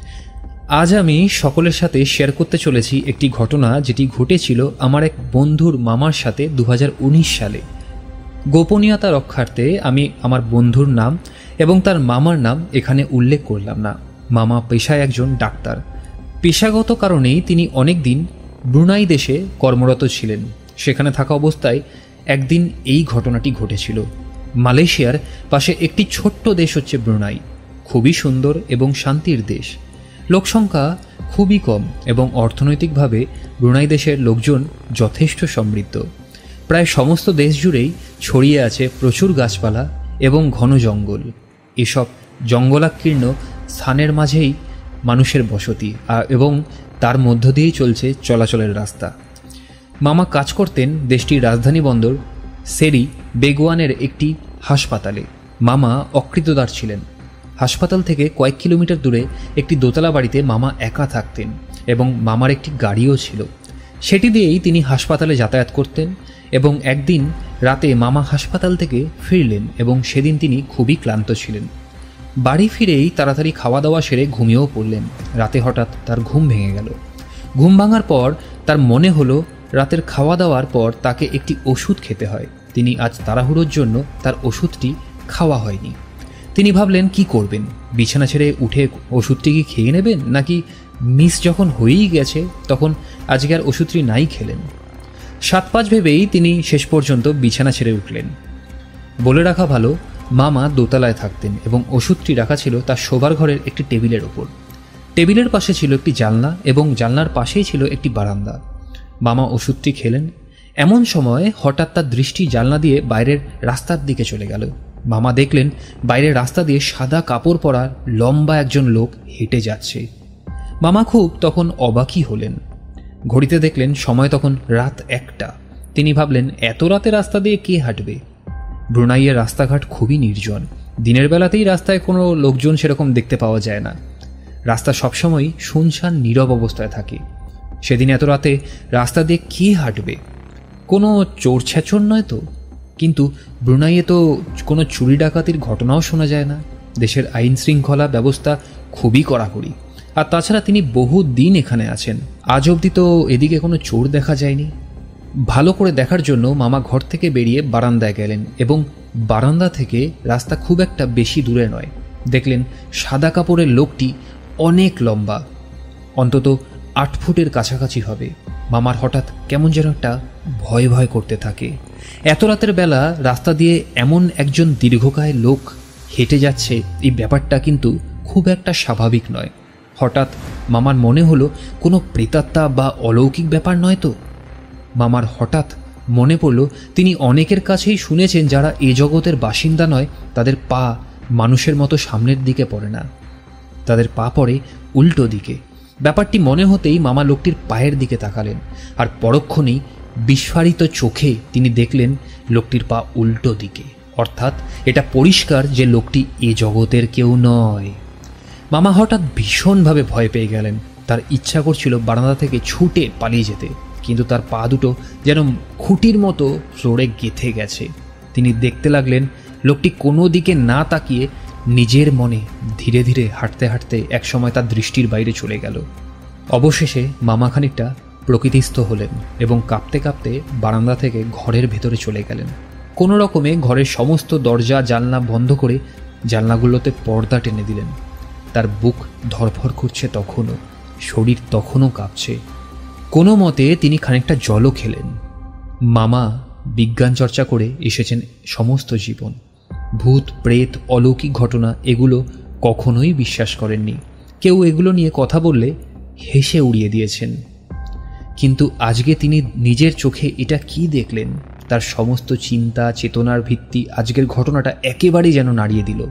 আজ আমি সকলের সাথে শেয়ার করতে চলেছি একটি ঘটনা যেটি ঘটেছিল আমার এক বন্ধুর মামার সাথে 2019 সালে। গোপনীয়তা রক্ষার্থে আমি আমার বন্ধুর নাম এবং তার মামার নাম এখানে উল্লেখ করলাম না। মামা পেশায় একজন ডাক্তার। পেশাগত কারণেই তিনি অনেক দিন ব্রুনাই দেশে কর্মরত ছিলেন। সেখানে থাকা অবস্থায় একদিন এই ঘটনাটি ঘটেছিল। মালয়েশিয়ার পাশে একটি ছোট্ট দেশ হচ্ছে ব্রুনাই। খুবই সুন্দর এবং শান্তির দেশ। লোকসংখ্যা খুবই কম এবং অর্থনৈতিকভাবে ব্রুনাই দেশের লোকজন যথেষ্ট সমৃদ্ধ। প্রায় সমস্ত দেশ জুড়েই ছড়িয়ে আছে প্রচুর গাছপালা এবং ঘন জঙ্গল। এসব জঙ্গলাকীর্ণ স্থানের মাঝেই মানুষের বসতি এবং তার মধ্য দিয়েই চলছে চলাচলের রাস্তা। মামা কাজ করতেন দেশটির রাজধানী বন্দর সেরি বেগুয়ানের একটি হাসপাতালে। মামা অকৃতদার ছিলেন। হাসপাতাল থেকে কয়েক কিলোমিটার দূরে একটি দোতলা বাড়িতে মামা একা থাকতেন এবং মামার একটি গাড়িও ছিল। সেটি দিয়েই তিনি হাসপাতালে যাতায়াত করতেন। এবং একদিন রাতে মামা হাসপাতাল থেকে ফিরলেন এবং সেদিন তিনি খুবই ক্লান্ত ছিলেন। বাড়ি ফিরেই তাড়াতাড়ি খাওয়া দাওয়া সেরে ঘুমিয়েও পড়লেন। রাতে হঠাৎ তার ঘুম ভেঙে গেল। ঘুম ভাঙার পর তার মনে হলো রাতের খাওয়া দাওয়ার পর তাকে একটি ওষুধ খেতে হয়। তিনি আজ তাড়াহুড়োর জন্য তার ওষুধটি খাওয়া হয়নি। তিনি ভাবলেন কি করবেন, বিছানা ছেড়ে উঠে ওষুধটি কি খেয়ে নেবেন, নাকি মিস যখন হয়েই গেছে তখন আজকে আর ওষুধটি নাই খেলেন। 7-5 ভেবেই তিনি শেষ পর্যন্ত বিছানা ছেড়ে উঠলেন। বলে রাখা ভালো, মামা দোতলায় থাকতেন এবং ওষুধটি রাখা ছিল তার শোবার ঘরের একটি টেবিলের ওপর। টেবিলের পাশে ছিল একটি জানলা এবং জানলার পাশেই ছিল একটি বারান্দা। মামা ওষুধটি খেলেন। এমন সময় হঠাৎ তার দৃষ্টি জানলা দিয়ে বাইরের রাস্তার দিকে চলে গেল। মামা দেখলেন বাইরের রাস্তা দিয়ে সাদা কাপড় পরা লম্বা একজন লোক হেঁটে যাচ্ছে। মামা খুব তখন অবাকই হলেন। ঘড়িতে দেখলেন সময় তখন রাত 1টা। তিনি ভাবলেন এত রাতে রাস্তা দিয়ে কে হাঁটবে। ব্রুনাইয়ের রাস্তাঘাট খুবই নির্জন। দিনের বেলাতেই রাস্তায় কোনো লোকজন সেরকম দেখতে পাওয়া যায় না। রাস্তা সবসময় শুনশান নীরব অবস্থায় থাকে। সেদিন এত রাতে রাস্তা দিয়ে কে হাঁটবে? কোনো চোর ছেচর নয় তো? কিন্তু ব্রুনাইয়ে তো কোনো চুরি ডাকাতির ঘটনাও শোনা যায় না। দেশের আইন শৃঙ্খলা ব্যবস্থা খুবই কড়াকড়ি। আর তাছাড়া তিনি বহু দিন এখানে আছেন, আজ অবধি তো এদিকে কোনো চোর দেখা যায়নি। ভালো করে দেখার জন্য মামা ঘর থেকে বেরিয়ে বারান্দায় গেলেন এবং বারান্দা থেকে রাস্তা খুব একটা বেশি দূরে নয়। দেখলেন সাদা কাপড়ের লোকটি অনেক লম্বা, অন্তত 8 ফুটের কাছাকাছি হবে। মামার হঠাৎ কেমন যেন একটা ভয় ভয় করতে থাকে। এত রাতের বেলা রাস্তা দিয়ে এমন একজন দীর্ঘকায় লোক হেঁটে যাচ্ছে, এই ব্যাপারটা কিন্তু খুব একটা স্বাভাবিক নয়। হঠাৎ মামার মনে হলো কোনো প্রেতাত্মা বা অলৌকিক ব্যাপার নয় তো। মামার হঠাৎ মনে পড়ল তিনি অনেকের কাছেই শুনেছেন যারা এ জগতের বাসিন্দা নয় তাদের পা মানুষের মতো সামনের দিকে পড়ে না, তাদের পা পড়ে উল্টো দিকে। ব্যাপারটি মনে হতেই মামা লোকটির পায়ের দিকে তাকালেন, আর পরক্ষণেই বিস্ফারিত চোখে তিনি দেখলেন লোকটির পা উল্টো দিকে। অর্থাৎ এটা পরিষ্কার যে লোকটি এ জগতের কেউ নয়। মামা হঠাৎ ভীষণভাবে ভয় পেয়ে গেলেন। তার ইচ্ছা করছিল বারান্দা থেকে ছুটে পালিয়ে যেতে, কিন্তু তার পা দুটো যেন খুঁটির মতো ফ্লোরে গেঁথে গেছে। তিনি দেখতে লাগলেন লোকটি কোনো দিকে না তাকিয়ে নিজের মনে ধীরে ধীরে হাঁটতে হাঁটতে একসময় তার দৃষ্টির বাইরে চলে গেল। অবশেষে মামা খানিকটা প্রকৃতিস্থ হলেন এবং কাঁপতে কাঁপতে বারান্দা থেকে ঘরের ভেতরে চলে গেলেন। কোনো রকমে ঘরের সমস্ত দরজা জানলা বন্ধ করে জানলাগুলোতে পর্দা টেনে দিলেন। তার বুক ধরফর করছে তখনও, শরীর তখনও কাঁপছে। কোনো মতে তিনি খানিকটা জলও খেলেন। মামা বিজ্ঞান চর্চা করে এসেছেন সমস্ত জীবন। ভূত প্রেত অলৌকিক ঘটনা এগুলো কখনোই বিশ্বাস করেননি। কেউ এগুলো নিয়ে কথা বললে হেসে উড়িয়ে দিয়েছেন। কিন্তু আজকে তিনি নিজের চোখে এটা কি দেখলেন, তার সমস্ত চিন্তা চেতনার ভিত্তি আজকের ঘটনাটা একেবারেই যেন নাড়িয়ে দিল।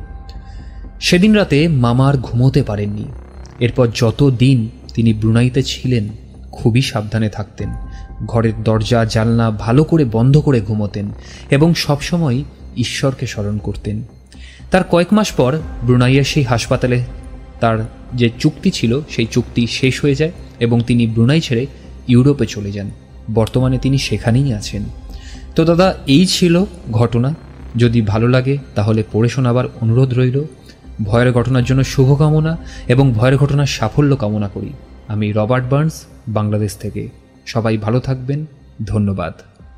সেদিন রাতে মামা আর ঘুমোতে পারেননি। এরপর যত দিন তিনি ব্রুনাইতে ছিলেন খুবই সাবধানে থাকতেন। ঘরের দরজা জানলা ভালো করে বন্ধ করে ঘুমোতেন এবং সবসময় ঈশ্বরকে স্মরণ করতেন। তার কয়েক মাস পর ব্রুনাইয়ের সেই হাসপাতালে তার যে চুক্তি ছিল সেই চুক্তি শেষ হয়ে যায় এবং তিনি ব্রুনাই ছেড়ে ইউরোপে চলে যান। বর্তমানে তিনি সেখানেই আছেন। তো দাদা, এই ছিল ঘটনা। যদি ভালো লাগে তাহলে পড়ে শোনাবার অনুরোধ রইল। ভয়ের ঘটনার জন্য শুভকামনা এবং ভয়ের ঘটনার সাফল্য কামনা করি। আমি রবার্ট বার্নস, বাংলাদেশ থেকে। সবাই ভালো থাকবেন। ধন্যবাদ।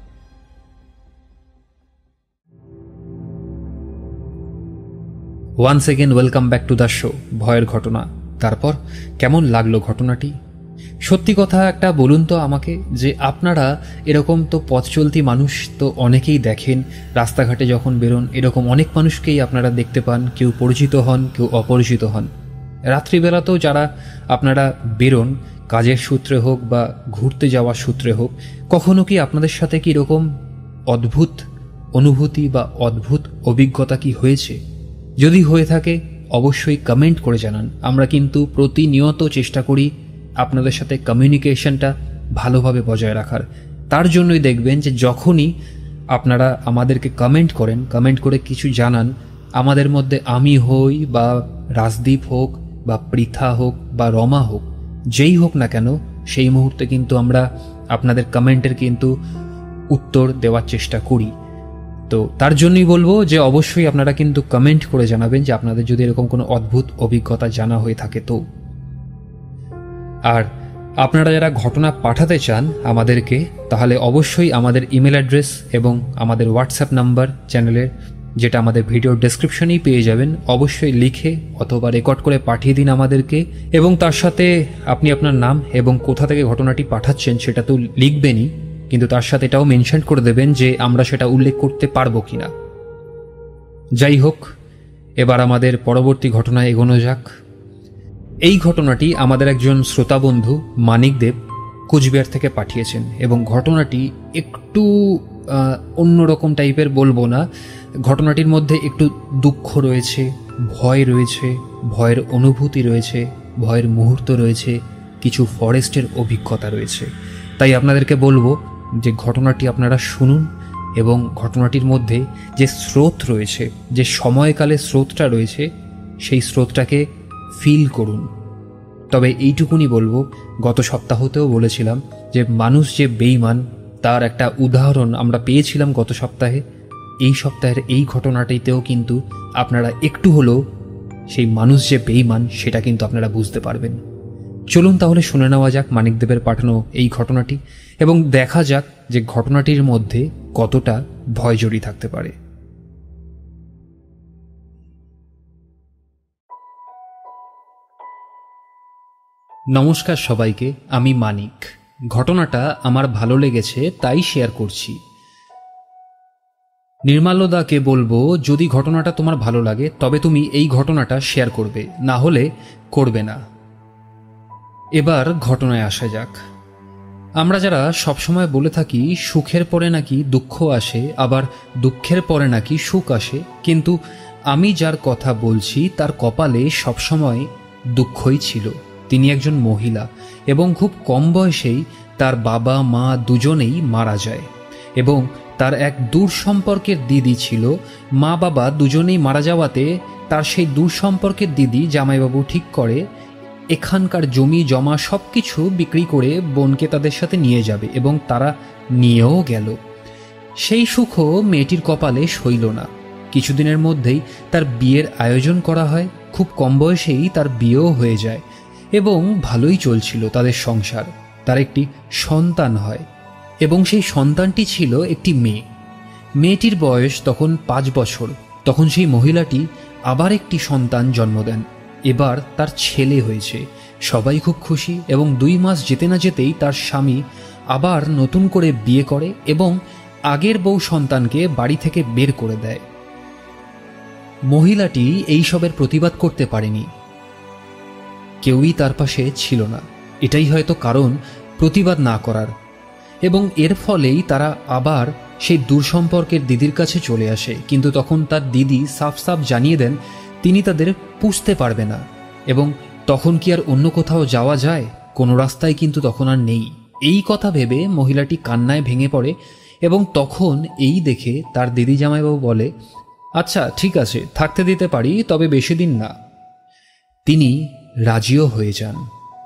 Once again welcome back to the show ভয়ের ঘটনা। তারপর কেমন লাগলো ঘটনাটি? সত্যি কথা একটা বলুন তো আমাকে, যে আপনারা এরকম তো পথ চলতি মানুষ তো অনেকেই দেখেন, রাস্তাঘাটে যখন বেরোন এরকম অনেক মানুষকেই আপনারা দেখতে পান। কেউ পরিচিত হন, কেউ অপরিচিত হন। রাত্রিবেলাতেও যারা আপনারা বেরোন, কাজের সূত্রে হোক বা ঘুরতে যাওয়ার সূত্রে হোক, কখনো কি আপনাদের সাথে কি এরকম অদ্ভুত অনুভূতি বা অদ্ভুত অভিজ্ঞতা কি হয়েছে? যদি হয়ে থাকে অবশ্যই কমেন্ট করে জানান। আমরা কিন্তু প্রতিনিয়ত চেষ্টা করি আপনাদের সাথে কমিউনিকেশনটা ভালোভাবে বজায় রাখার। তার জন্যই দেখবেন যে যখনই আপনারা আমাদেরকে কমেন্ট করেন, কমেন্ট করে কিছু জানান, আমাদের মধ্যে আমি হই বা রাজদীপ হোক বা পৃথা হোক বা রমা হোক, যেই হোক না কেন, সেই মুহূর্তে কিন্তু আমরা আপনাদের কমেন্টের কিন্তু উত্তর দেওয়ার চেষ্টা করি। তো তার জন্যই বলবো যে অবশ্যই আপনারা কিন্তু কমেন্ট করে জানাবেন যে আপনাদের যদি এরকম কোনো অদ্ভুত অভিজ্ঞতা জানা হয়ে থাকে তো। আর আপনারা যারা ঘটনা পাঠাতে চান আমাদেরকে, তাহলে অবশ্যই আমাদের ইমেল অ্যাড্রেস এবং আমাদের হোয়াটসঅ্যাপ নাম্বার চ্যানেলের, যেটা আমাদের ভিডিওর ডেসক্রিপশনেই পেয়ে যাবেন, অবশ্যই লিখে অথবা রেকর্ড করে পাঠিয়ে দিন আমাদেরকে। এবং তার সাথে আপনি আপনার নাম এবং কোথা থেকে ঘটনাটি পাঠাচ্ছেন সেটা তো লিখবেনই, কিন্তু তার সাথে এটাও মেনশন করে দেবেন যে আমরা সেটা উল্লেখ করতে পারবো কিনা। যাই হোক, এবার আমাদের পরবর্তী ঘটনায় এগোনো যাক। এই ঘটনাটি আমাদের একজন শ্রোতা বন্ধু মানিক দেব কুচবিহার থেকে পাঠিয়েছেন এবং ঘটনাটি একটু অন্যরকম টাইপের, বলবো না। ঘটনাটির মধ্যে একটু দুঃখ রয়েছে, ভয় রয়েছে, ভয়ের অনুভূতি রয়েছে, ভয়ের মুহূর্ত রয়েছে, কিছু ফরেস্টের অভিজ্ঞতা রয়েছে। তাই আপনাদেরকে বলবো যে ঘটনাটি আপনারা শুনুন এবং ঘটনাটির মধ্যে যে স্রোত রয়েছে, যে সময়কালের স্রোতটা রয়েছে, সেই স্রোতটাকে ফিল করুন। তবে এইটুকুনি বলবো, গত সপ্তাহতেও বলেছিলাম যে মানুষ যে বেঈমান তার একটা উদাহরণ আমরা পেয়েছিলাম গত সপ্তাহে। এই সপ্তাহের এই ঘটনাটিতেও কিন্তু আপনারা একটু হলেও সেই মানুষ যে বেঈমান সেটা কিন্তু আপনারা বুঝতে পারবেন। চলুন তাহলে শুনে নেওয়া যাক মানিকদেবের পাঠানো এই ঘটনাটি এবং দেখা যাক যে ঘটনাটির মধ্যে কতটা ভয় জড়িয়ে থাকতে পারে। নমস্কার সবাইকে, আমি মানিক। ঘটনাটা আমার ভালো লেগেছে তাই শেয়ার করছি। নির্মাল্যদাকে বলবো, যদি ঘটনাটা তোমার ভালো লাগে তবে তুমি এই ঘটনাটা শেয়ার করবে, না হলে করবে না। এবার ঘটনায় আসা যাক। আমরা যারা সবসময় বলে থাকি সুখের পরে নাকি দুঃখ আসে, আবার দুঃখের পরে নাকি সুখ আসে, কিন্তু আমি যার কথা বলছি তার কপালে সবসময় দুঃখই ছিল। তিনি একজন মহিলা এবং খুব কম বয়সেই তার বাবা মা দুজনেই মারা যায় এবং তার এক দূর সম্পর্কের দিদি ছিল। মা বাবা দুজনেই মারা যাওয়াতে তার সেই দূর সম্পর্কের দিদি জামাইবাবু ঠিক করে এখানকার জমি জমা সব কিছু বিক্রি করে বোনকে তাদের সাথে নিয়ে যাবে এবং তারা নিয়েও গেল। সেই সুখও মেয়েটির কপালে সইল না। কিছুদিনের মধ্যেই তার বিয়ের আয়োজন করা হয়। খুব কম বয়সেই তার বিয়েও হয়ে যায় এবং ভালোই চলছিল তাদের সংসার। তার একটি সন্তান হয় এবং সেই সন্তানটি ছিল একটি মেয়ে। মেয়েটির বয়স তখন 5 বছর। তখন সেই মহিলাটি আবার একটি সন্তান জন্ম দেন। এবার তার ছেলে হয়েছে। সবাই খুব খুশি এবং 2 মাস যেতে না যেতেই তার স্বামী আবার নতুন করে বিয়ে করে এবং আগের বউ সন্তানকে বাড়ি থেকে বের করে দেয়। মহিলাটি এইসবের প্রতিবাদ করতে পারেনি। কেউই তার পাশে ছিল না। এটাই হয়তো কারণ প্রতিবাদ না করার। এবং এর ফলেই তারা আবার সেই দূরসম্পর্কের দিদির কাছে চলে আসে। কিন্তু তখন তার দিদি সাফ সাফ জানিয়ে দেন তিনি তাদের পুষতে পারবে না। এবং তখন কি আর অন্য কোথাও যাওয়া যায়? কোনো রাস্তায় কিন্তু তখন আর নেই। এই কথা ভেবে মহিলাটি কান্নায় ভেঙে পড়ে এবং তখন এই দেখে তার দিদি জামাইবাবু বলে, আচ্ছা ঠিক আছে, থাকতে দিতে পারি, তবে বেশি দিন না। তিনি রাজিও হয়ে যান।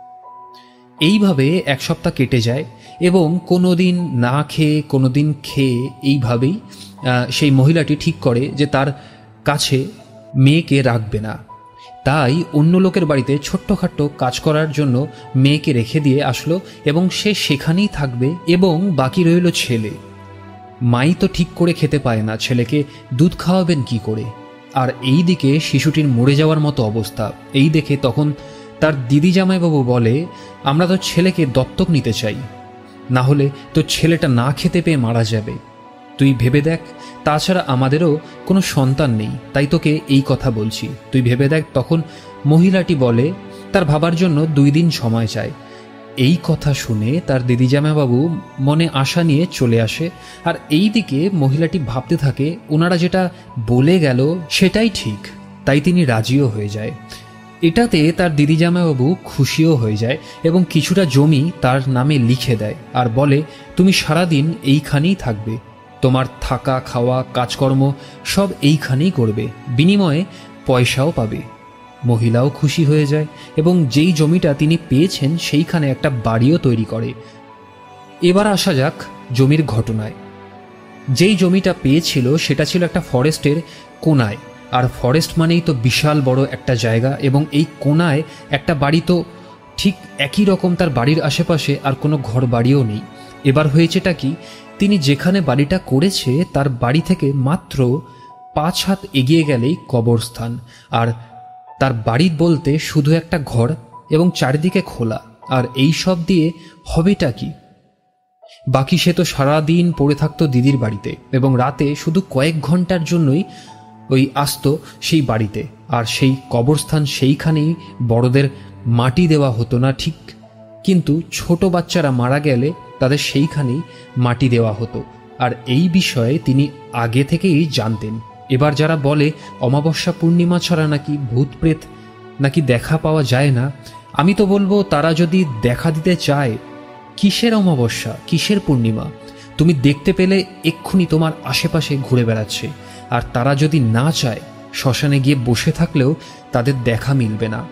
এইভাবে 1 সপ্তাহ কেটে যায় এবং কোনো দিন না খেয়ে কোনো দিন খেয়ে এইভাবেই সেই মহিলাটি ঠিক করে যে তার কাছে মেয়েকে রাখবে না। তাই অন্য লোকের বাড়িতে ছোট্টখাট্ট কাজ করার জন্য মেয়েকে রেখে দিয়ে আসলো এবং সে সেখানেই থাকবে এবং বাকি রইল ছেলে। মাই তো ঠিক করে খেতে পায় না, ছেলেকে দুধ খাওয়াবেন কি করে? আর এই দিকে শিশুটির মরে যাওয়ার মতো অবস্থা। এই দেখে তখন তার দিদি জামাইবাবু বলে, আমরা তো ছেলেকে দত্তক নিতে চাই, না হলে তো ছেলেটা না খেতে পেয়ে মারা যাবে। তুই ভেবে দেখ, তাছাড়া আমাদেরও কোনো সন্তান নেই, তাই তোকে এই কথা বলছি, তুই ভেবে দেখ। তখন মহিলাটি বলে তার ভাবার জন্য 2 দিন সময় চায়। এই কথা শুনে তার দিদি জামাইবাবু মনে আশা নিয়ে চলে আসে। আর এই দিকে মহিলাটি ভাবতে থাকে ওনারা যেটা বলে গেল সেটাই ঠিক, তাই তিনি রাজিও হয়ে যায়। এটাতে তার দিদি জামাইবাবু খুশিও হয়ে যায় এবং কিছুটা জমি তার নামে লিখে দেয় আর বলে, তুমি সারাদিন এইখানেই থাকবে, তোমার থাকা খাওয়া কাজকর্ম সব এইখানেই করবে, বিনিময়ে পয়সাও পাবে। মহিলাও খুশি হয়ে যায় এবং যেই জমিটা তিনি পেয়েছেন সেইখানে একটা বাড়িও তৈরি করে। এবার আসা যাক জমির ঘটনায়। যেই জমিটা পেয়েছিল সেটা ছিল একটা ফরেস্টের কোনায়। আর ফরেস্ট মানেই তো বিশাল বড় একটা জায়গা এবং এই কোনায় একটা বাড়ি, তো ঠিক একই রকম তার বাড়ির আশেপাশে আর কোনো ঘর বাড়িও নেই। এবার হয়েছেটা কি, তিনি যেখানে বাড়িটা করেছে তার বাড়ি থেকে মাত্র 5 হাত এগিয়ে গেলেই কবরস্থান। আর তার বাড়ি বলতে শুধু একটা ঘর এবং চারিদিকে খোলা। আর এই সব দিয়ে হবেটা কি? বাকি সে তো সারাদিন পড়ে থাকতো দিদির বাড়িতে এবং রাতে শুধু কয়েক ঘন্টার জন্যই ওই আসতো সেই বাড়িতে। আর সেই কবরস্থান সেইখানেই বড়দের মাটি দেওয়া হতো না ঠিক, কিন্তু ছোট বাচ্চারা মারা গেলে তাদের সেইখানেই মাটি দেওয়া হতো। আর এই বিষয়ে তিনি আগে থেকেই জানতেন। এবার যারা বলে অমাবস্যা পূর্ণিমা ছাড়া নাকি ভূত প্রেত নাকি দেখা পাওয়া যায় না, আমি তো বলবো তারা যদি দেখা দিতে চায়, কিসের অমাবস্যা কিসের পূর্ণিমা? তুমি দেখতে পেলে এক্ষুনি তোমার আশেপাশে ঘুরে বেড়াচ্ছে। আর তারা যদি না চায়, শ্মশানে গিয়ে বসে থাকলেও তাদের দেখা মিলবে না।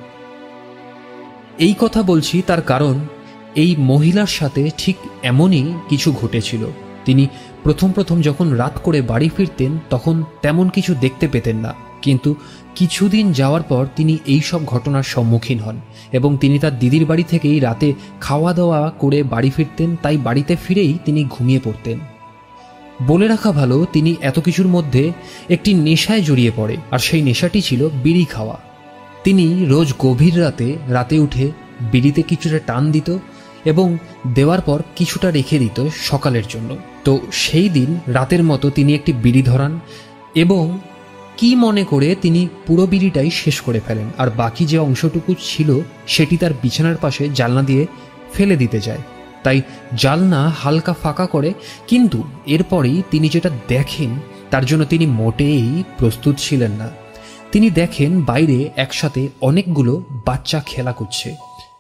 এই কথা বলছি তার কারণ এই মহিলার সাথে ঠিক এমনই কিছু ঘটেছিল। তিনি প্রথম যখন রাত করে বাড়ি ফিরতেন তখন তেমন কিছু দেখতে পেতেন না, কিন্তু কিছুদিন যাওয়ার পর তিনি এই সব ঘটনার সম্মুখীন হন এবং তিনি তার দিদির বাড়ি থেকেই রাতে খাওয়া দাওয়া করে বাড়ি ফিরতেন। তাই বাড়িতে ফিরেই তিনি ঘুমিয়ে পড়তেন। বলে রাখা ভালো, তিনি এত কিছুর মধ্যে একটি নেশায় জড়িয়ে পড়ে, আর সেই নেশাটি ছিল বিড়ি খাওয়া। তিনি রোজ গভীর রাতে উঠে বিড়িতে কিছুটা টান দিত এবং দেওয়ার পর কিছুটা রেখে দিত সকালের জন্য। তো সেই দিন রাতের মতো তিনি একটি বিড়ি ধরান এবং কি মনে করে তিনি পুরো বিড়িটাই শেষ করে ফেলেন, আর বাকি যে অংশটুকু ছিল সেটি তার বিছানার পাশে জানলা দিয়ে ফেলে দিতে যায়। তাই জানলা হালকা ফাঁকা করে, কিন্তু এরপরেই তিনি যেটা দেখেন তার জন্য তিনি মোটেই প্রস্তুত ছিলেন না। তিনি দেখেন বাইরে একসাথে অনেকগুলো বাচ্চা খেলা করছে।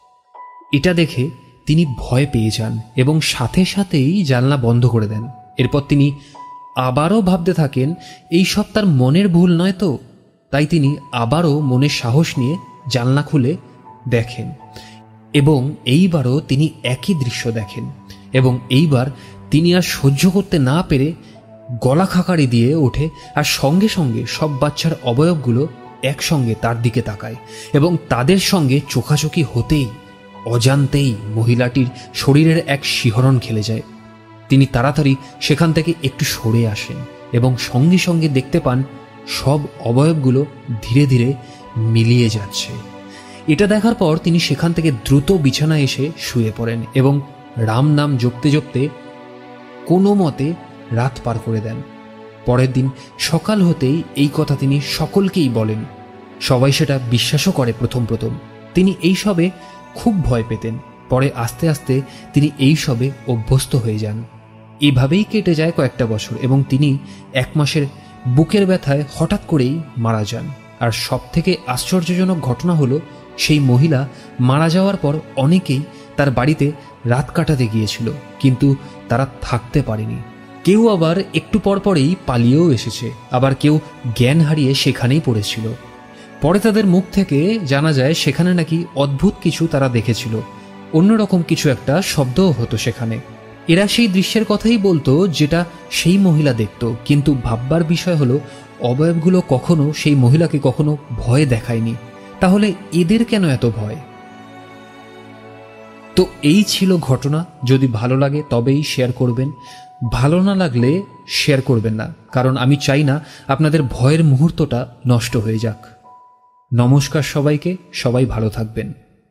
এটা দেখে তিনি ভয় পেয়ে যান এবং সাথে সাথেই জানলা বন্ধ করে দেন। এরপর তিনি আবারও ভাবতে থাকেন এই সব তার মনের ভুল নয় তো। তাই তিনি আবারও মনের সাহস নিয়ে জানলা খুলে দেখেন এবং এইবারও তিনি একই দৃশ্য দেখেন এবং এইবার তিনি আর সহ্য করতে না পেরে গলা খাকারি দিয়ে ওঠে আর সঙ্গে সঙ্গে সব বাচ্চার অবয়বগুলো একসঙ্গে তার দিকে তাকায় এবং তাদের সঙ্গে চোখাচোখি হতেই অজান্তেই মহিলাটির শরীরের এক শিহরণ খেলে যায়। তিনি তাড়াতাড়ি সেখান থেকে একটু সরে আসেন এবং সঙ্গে সঙ্গে দেখতে পান সব অবয়বগুলো ধীরে ধীরে মিলিয়ে যাচ্ছে। এটা দেখার পর তিনি সেখান থেকে দ্রুত বিছানায় এসে শুয়ে পড়েন এবং রাম নাম জপতে জপতে কোনো মতে রাত পার করে দেন। পরের দিন সকাল হতেই এই কথা তিনি সকলকেই বলেন। সবাই সেটা বিশ্বাসও করে। প্রথম তিনি এই সবে খুব ভয় পেতেন, পরে আস্তে আস্তে তিনি এই সবে অভ্যস্ত হয়ে যান। এভাবেই কেটে যায় কয়েকটা বছর এবং তিনি 1 মাসের বুকের ব্যথায় হঠাৎ করেই মারা যান। আর সব থেকে আশ্চর্যজনক ঘটনা হলো সেই মহিলা মারা যাওয়ার পর অনেকেই তার বাড়িতে রাত কাটাতে গিয়েছিল, কিন্তু তারা থাকতে পারেনি। কেউ আবার একটু পরপরেই পালিয়েও এসেছে, আবার কেউ জ্ঞান হারিয়ে সেখানেই পড়েছিল। পরে তাদের মুখ থেকে জানা যায় সেখানে নাকি অদ্ভুত কিছু তারা দেখেছিল, অন্যরকম কিছু একটা শব্দও হতো সেখানে। এরা সেই দৃশ্যের কথাই বলতো যেটা সেই মহিলা দেখত, কিন্তু ভাববার বিষয় হলো অবয়বগুলো কখনো সেই মহিলাকে কখনো ভয় দেখায়নি। তাহলে এদের কেন এত ভয়? তো এই ছিল ঘটনা। যদি ভালো লাগে তবেই শেয়ার করবেন, ভালো না লাগলে শেয়ার করবেন না, কারণ আমি চাই না আপনাদের ভয়ের মুহূর্তটা নষ্ট হয়ে যাক। নমস্কার সবাইকে, সবাই ভালো থাকবেন।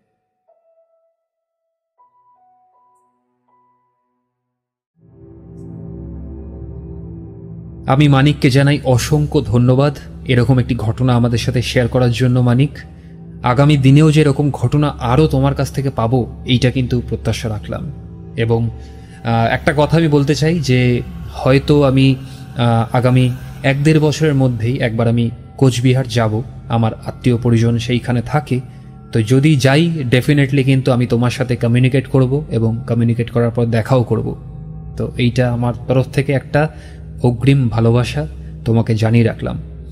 আমি মানিককে জানাই অসংখ্য ধন্যবাদ এরকম একটি ঘটনা আমাদের সাথে শেয়ার করার জন্য। মানিক, আগামী দিনেও যে এরকম ঘটনা আরও তোমার কাছ থেকে পাবো এইটা কিন্তু প্রত্যাশা রাখলাম। এবং একটা কথা আমি বলতে চাই যে হয়তো আমি আগামী 1-1.5 বছরের মধ্যেই একবার আমি কোচবিহার যাব, আমার আত্মীয় পরিজন সেইখানে থাকে। তো যদি যাই ডেফিনেটলি কিন্তু আমি তোমার সাথে কমিউনিকেট করব এবং কমিউনিকেট করার পর দেখাও করব। তো এইটা আমার তরফ থেকে একটা অগ্রিম ভালোবাসা তোমাকে জানিয়ে রাখলাম।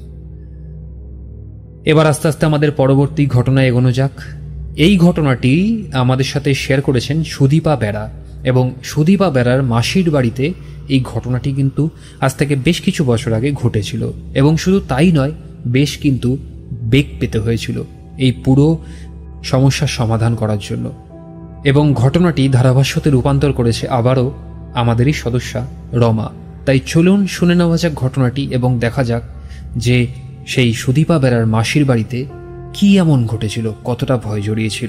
এবার আস্তে আস্তে আমাদের পরবর্তী ঘটনায় এগোনো যাক। এই ঘটনাটি আমাদের সাথে শেয়ার করেছেন সুদীপা বেরা, এবং সুদীপা বেরার মাসির বাড়িতে এই ঘটনাটি কিন্তু আজ থেকে বেশ কিছু বছর আগে ঘটেছিল। এবং শুধু তাই নয়, বেশ কিন্তু বেগ পেতে হয়েছিল এই পুরো সমস্যার সমাধান করার জন্য। এবং ঘটনাটি ধারাভাষ্যতে রূপান্তর করেছে আবারও আমাদেরই সদস্যা রমা। তাই চলুন শুনে নেওয়া যাক ঘটনাটি এবং দেখা যাক যে সেই সুদীপা বেরার মাসির বাড়িতে কি এমন ঘটেছিল, কতটা ভয় জড়িয়েছিল।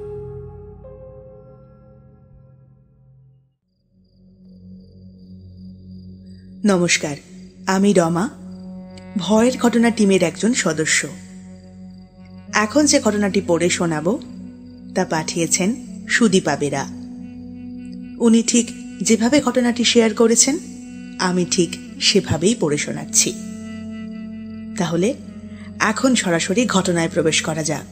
নমস্কার, আমি রমা, ভয়ের ঘটনা টিমের একজন সদস্য। এখন যে ঘটনাটি পড়ে শোনাব তা পাঠিয়েছেন সুদীপা বেরা। উনি ঠিক যেভাবে ঘটনাটি শেয়ার করেছেন আমি ঠিক সেভাবেই পড়ে শোনাচ্ছি। তাহলে এখন সরাসরি ঘটনায় প্রবেশ করা যাক।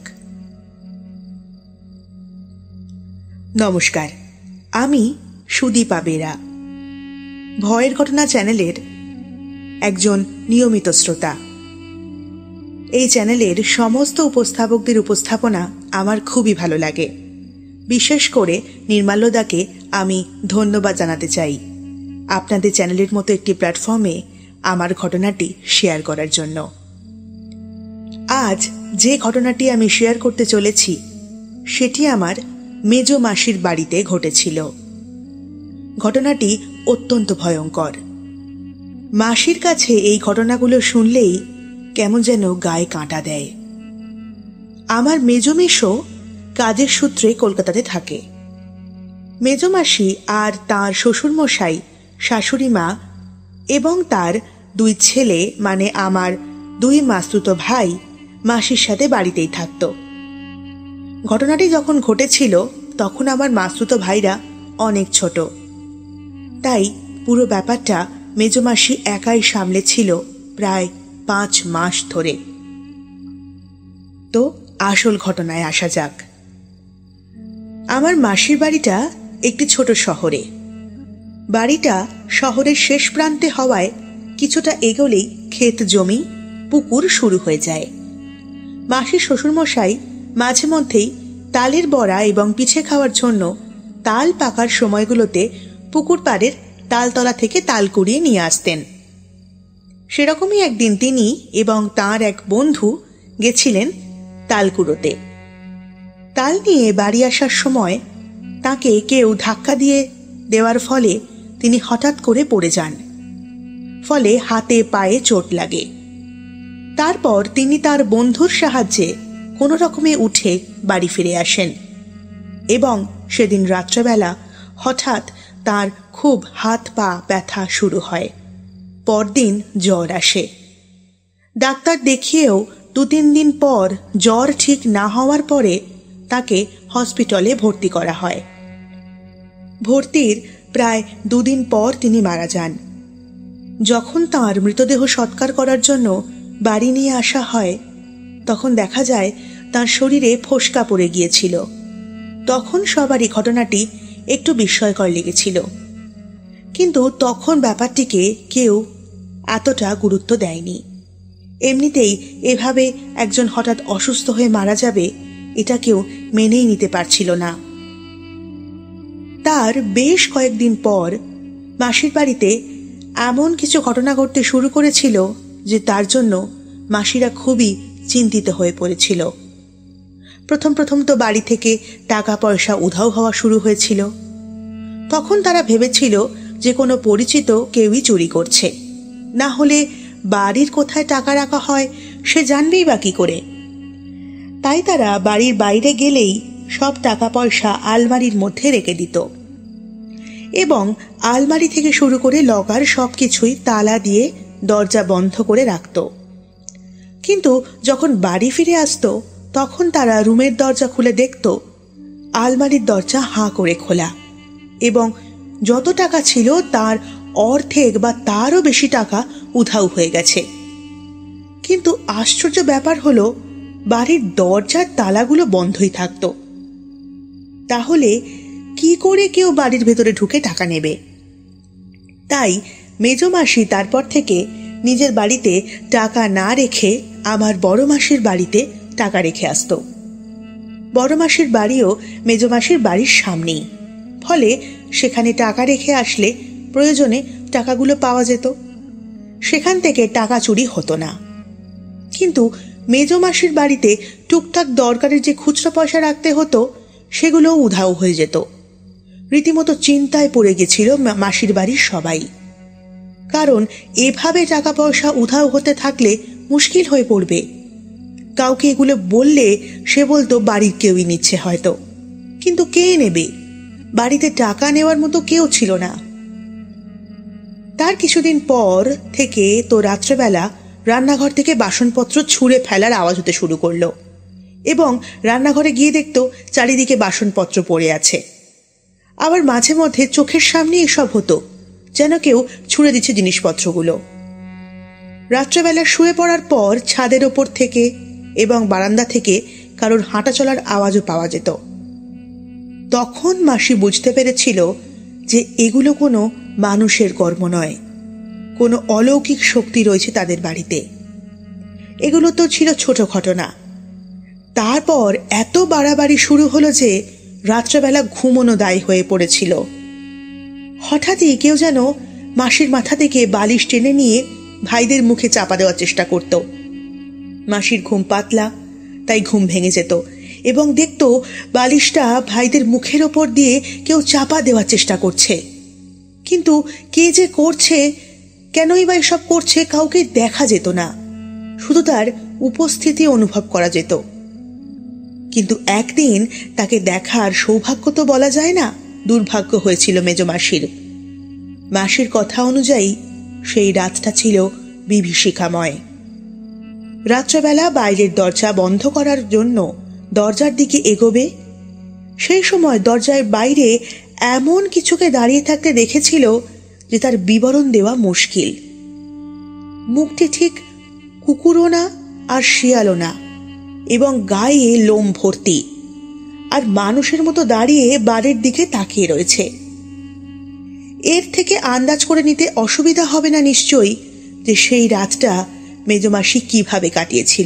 নমস্কার, আমি সুদীপা বেরা, ভয়ের ঘটনা চ্যানেলের একজন নিয়মিত শ্রোতা। এই চ্যানেলের সমস্ত উপস্থাপকদের উপস্থাপনা আমার খুবই ভালো লাগে। বিশেষ করে নির্মাল্যদাকে আমি ধন্যবাদ জানাতে চাই আপনাদের চ্যানেলের মতো একটি প্ল্যাটফর্মে আমার ঘটনাটি শেয়ার করার জন্য। আজ যে ঘটনাটি আমি শেয়ার করতে চলেছি সেটি আমার মেজ মাসির বাড়িতে ঘটেছিল। ঘটনাটি অত্যন্ত ভয়ঙ্কর। মাসির কাছে এই ঘটনাগুলো শুনলেই কেমন যেন গায়ে কাঁটা দেয়। আমার মেজ মেশো কাজের সূত্রে কলকাতাতে থাকে। মেজমাসি আর তাঁর শ্বশুরমশাই, শাশুড়ি মা এবং তার 2 ছেলে মানে আমার 2 মাসতুতো ভাই মাসির সাথে বাড়িতেই থাকত। ঘটনাটি যখন ঘটেছিল তখন আমার মাসতুতো ভাইরা অনেক ছোট, তাই পুরো ব্যাপারটা মেজমাসি একাই সামলেছিল প্রায় 5 মাস ধরে। তো আসল ঘটনায় আসা যাক। আমার মাসির বাড়িটা একটি ছোট শহরে। বাড়িটা শহরের শেষ প্রান্তে হওয়ায় কিছুটা এগোলেই ক্ষেত জমি, পুকুর শুরু হয়ে যায়। মাসির শ্বশুরমশাই মাঝে মধ্যেই তালের বড়া এবং পিঠে খাওয়ার জন্য তাল পাকার সময়গুলোতে পুকুর পাড়ের তালতলা থেকে তাল কুড়িয়ে নিয়ে আসতেন। সেরকমই একদিন তিনি এবং তাঁর এক বন্ধু গেছিলেন তাল কুড়োতে। তাল নিয়ে বাড়ি আসার সময় তাকে কেউ ধাক্কা দিয়ে দেওয়ার ফলে তিনি হঠাৎ করে পড়ে যান। ফলে হাতে পায়ে চোট লাগে। তারপর তিনি তার বন্ধুর সাহায্যে কোনো রকমে উঠে বাড়ি ফিরে আসেন এবং সেদিন রাত্রেবেলা হঠাৎ তার খুব হাত পা ব্যথা শুরু হয়। পরদিন জ্বর আসে। ডাক্তার দেখিয়েও 2-3 দিন পর জ্বর ঠিক না হওয়ার পরে তাকে হসপিটালে ভর্তি করা হয়। ভর্তির প্রায় 2 দিন পর তিনি মারা যান। যখন তাঁর মৃতদেহ সৎকার করার জন্য বাড়ি নিয়ে আসা হয় তখন দেখা যায় তাঁর শরীরে ফোস্কা পড়ে গিয়েছিল। তখন সবারই ঘটনাটি একটু বিস্ময়কর লেগেছিল, কিন্তু তখন ব্যাপারটিকে কেউ এতটা গুরুত্ব দেয়নি। এমনিতেই এভাবে একজন হঠাৎ অসুস্থ হয়ে মারা যাবে এটা কেউ মেনেই নিতে পারছিল না। তার বেশ কয়েকদিন পর মাসির বাড়িতে এমন কিছু ঘটনা ঘটতে শুরু করেছিল যে তার জন্য মাসিরা খুবই চিন্তিত হয়ে পড়েছিল। প্রথম তো বাড়ি থেকে টাকা পয়সা উধাও হওয়া শুরু হয়েছিল। তখন তারা ভেবেছিল যে কোনো পরিচিত কেউই চুরি করছে, না হলে বাড়ির কোথায় টাকা রাখা হয় সে জানবেই বা কি করে। তাই তারা বাড়ির বাইরে গেলেই সব টাকা পয়সা আলমারির মধ্যে রেখে দিত এবং আলমারি থেকে শুরু করে লকার সবকিছুই তালা দিয়ে দরজা বন্ধ করে রাখত। কিন্তু যখন বাড়ি ফিরে আসতো তখন তারা রুমের দরজা খুলে দেখত আলমারির দরজা হাঁ করে খোলা এবং যত টাকা ছিল তার অর্ধেক বা তারও বেশি টাকা উধাও হয়ে গেছে। কিন্তু আশ্চর্য ব্যাপার হলো বাড়ির দরজার তালাগুলো বন্ধই থাকতো। তাহলে কি করে কেউ বাড়ির ভেতরে ঢুকে টাকা নেবে? তাই মেজমাসি তারপর থেকে নিজের বাড়িতে টাকা না রেখে আমার বড় মাসির বাড়িতে টাকা রেখে আসত। বড় মাসির বাড়িও মেজমাসির বাড়ির সামনেই, ফলে সেখানে টাকা রেখে আসলে প্রয়োজনে টাকাগুলো পাওয়া যেত। সেখান থেকে টাকা চুরি হতো না। কিন্তু মেজমাসির বাড়িতে টুকটাক দরকারের যে খুচরো পয়সা রাখতে হতো সেগুলোও উধাও হয়ে যেত। রীতিমতো চিন্তায় পড়ে গেছিল মাসির বাড়ির সবাই, কারণ এভাবে টাকা পয়সা উধাও হতে থাকলে মুশকিল হয়ে পড়বে। কাউকে এগুলো বললে সে বলতো বাড়ির কেউই নিচ্ছে হয়তো, কিন্তু কে নেবে? বাড়িতে টাকা নেওয়ার মতো কেউ ছিল না। তার কিছুদিন পর থেকে তো রাত্রেবেলা রান্নাঘর থেকে বাসনপত্র ছুঁড়ে ফেলার আওয়াজ হতে শুরু করলো এবং রান্নাঘরে গিয়ে দেখতো চারিদিকে বাসনপত্র পড়ে আছে। আবার মাঝে মধ্যে চোখের সামনে এসব হতো, যেন কেউ ছুঁড়ে দিচ্ছে জিনিসপত্রগুলো। রাত্রেবেলা শুয়ে পড়ার পর ছাদের ওপর থেকে এবং বারান্দা থেকে কারোর হাঁটা চলার আওয়াজও পাওয়া যেত। তখন মাসি বুঝতে পেরেছিল যে এগুলো কোনো মানুষের কর্ম নয়, কোনো অলৌকিক শক্তি রয়েছে তাদের বাড়িতে। এগুলো তো ছিল ছোট ঘটনা। তারপর এত বাড়াবাড়ি শুরু হলো যে রাত্রেবেলা ঘুমোনো দায় হয়ে পড়েছিল। হঠাৎই কেউ যেন মাসির মাথা থেকে বালিশ টেনে নিয়ে ভাইদের মুখে চাপা দেওয়ার চেষ্টা করত। মাসির ঘুম পাতলা, তাই ঘুম ভেঙে যেত এবং দেখত বালিশটা ভাইদের মুখের ওপর দিয়ে কেউ চাপা দেওয়ার চেষ্টা করছে। কিন্তু কে যে করছে, কেনই বা এসব করছে কাউকে দেখা যেত না, শুধু তার উপস্থিতি অনুভব করা যেত। কিন্তু একদিন তাকে দেখার সৌভাগ্য তো বলা যায় না, দুর্ভাগ্য হয়েছিল মেজমাসির। মাসির কথা অনুযায়ী সেই রাতটা ছিল বিভীষিকাময়। রাত্রেবেলা বাইরের দরজা বন্ধ করার জন্য দরজার দিকে এগোবে, সেই সময় দরজার বাইরে এমন কিছুকে দাঁড়িয়ে থাকতে দেখেছিল যে তার বিবরণ দেওয়া মুশকিল। মুখটি ঠিক কুকুরও না আর শিয়ালও না, এবং গায়ে লোম ভর্তি, আর মানুষের মতো দাঁড়িয়ে বাড়ির দিকে তাকিয়ে রয়েছে। এর থেকে আন্দাজ করে নিতে অসুবিধা হবে না নিশ্চয়ই যে সেই রাতটা মেজমাসি কিভাবে কাটিয়েছিল।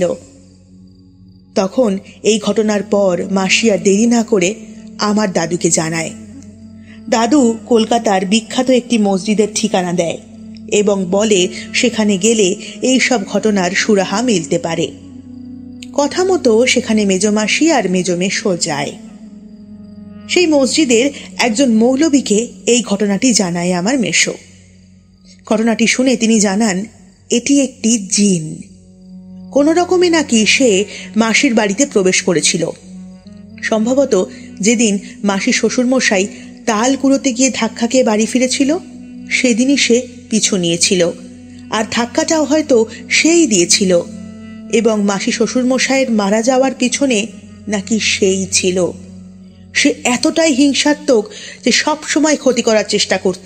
তখন এই ঘটনার পর মাসি আর দেরি না করে আমার দাদুকে জানায়। দাদু কলকাতার বিখ্যাত একটি মসজিদের ঠিকানা দেয় এবং বলে সেখানে গেলে এই সব ঘটনার সুরাহা মিলতে পারে। কথা মতো সেখানে মেজমাসি আর মেজমেশো যায়। সেই মসজিদের একজন মৌলবীকে এই ঘটনাটি জানায় আমার মেশো। ঘটনাটি শুনে তিনি জানান এটি একটি জিন। কোনো রকমে নাকি সে মাসির বাড়িতে প্রবেশ করেছিল। সম্ভবত যেদিন মাসি শ্বশুরমশাই তাল কুড়োতে গিয়ে ধাক্কা খেয়ে বাড়ি ফিরেছিল, সেদিনই সে পিছু নিয়েছিল, আর ধাক্কাটাও হয়তো সেই দিয়েছিল, এবং মাসি শ্বশুরমশাইয়ের মারা যাওয়ার পিছনে নাকি সেই ছিল। সে এতটাই হিংসাত্মক যে সব সময় ক্ষতি করার চেষ্টা করত।